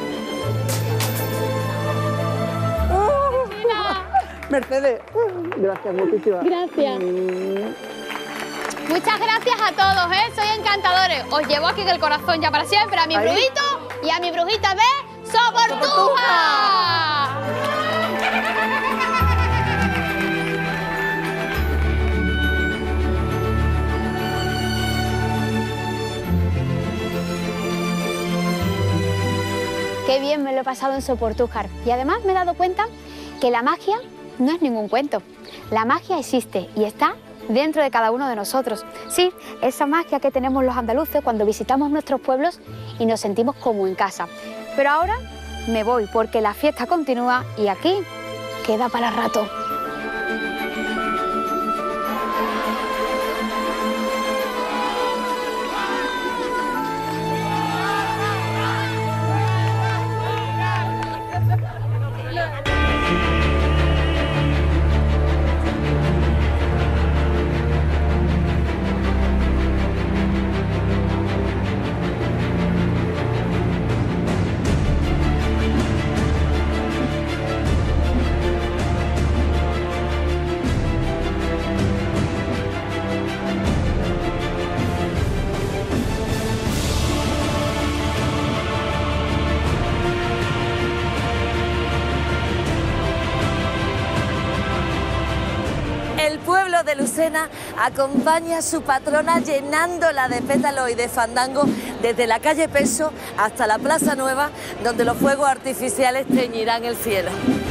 Mercedes, gracias muchísimas. Gracias. Muchas gracias a todos, ¿eh? Soy encantadores. Os llevo aquí en el corazón ya para siempre a mi brujito y a mi brujita de Soportuja. Qué bien me lo he pasado en Soportujar. Y además me he dado cuenta que la magia no es ningún cuento. La magia existe y está dentro de cada uno de nosotros. Sí, esa magia que tenemos los andaluces cuando visitamos nuestros pueblos y nos sentimos como en casa. Pero ahora me voy porque la fiesta continúa y aquí queda para rato. Lucena acompaña a su patrona llenándola de pétalos y de fandango desde la calle Peso hasta la Plaza Nueva, donde los fuegos artificiales teñirán el cielo.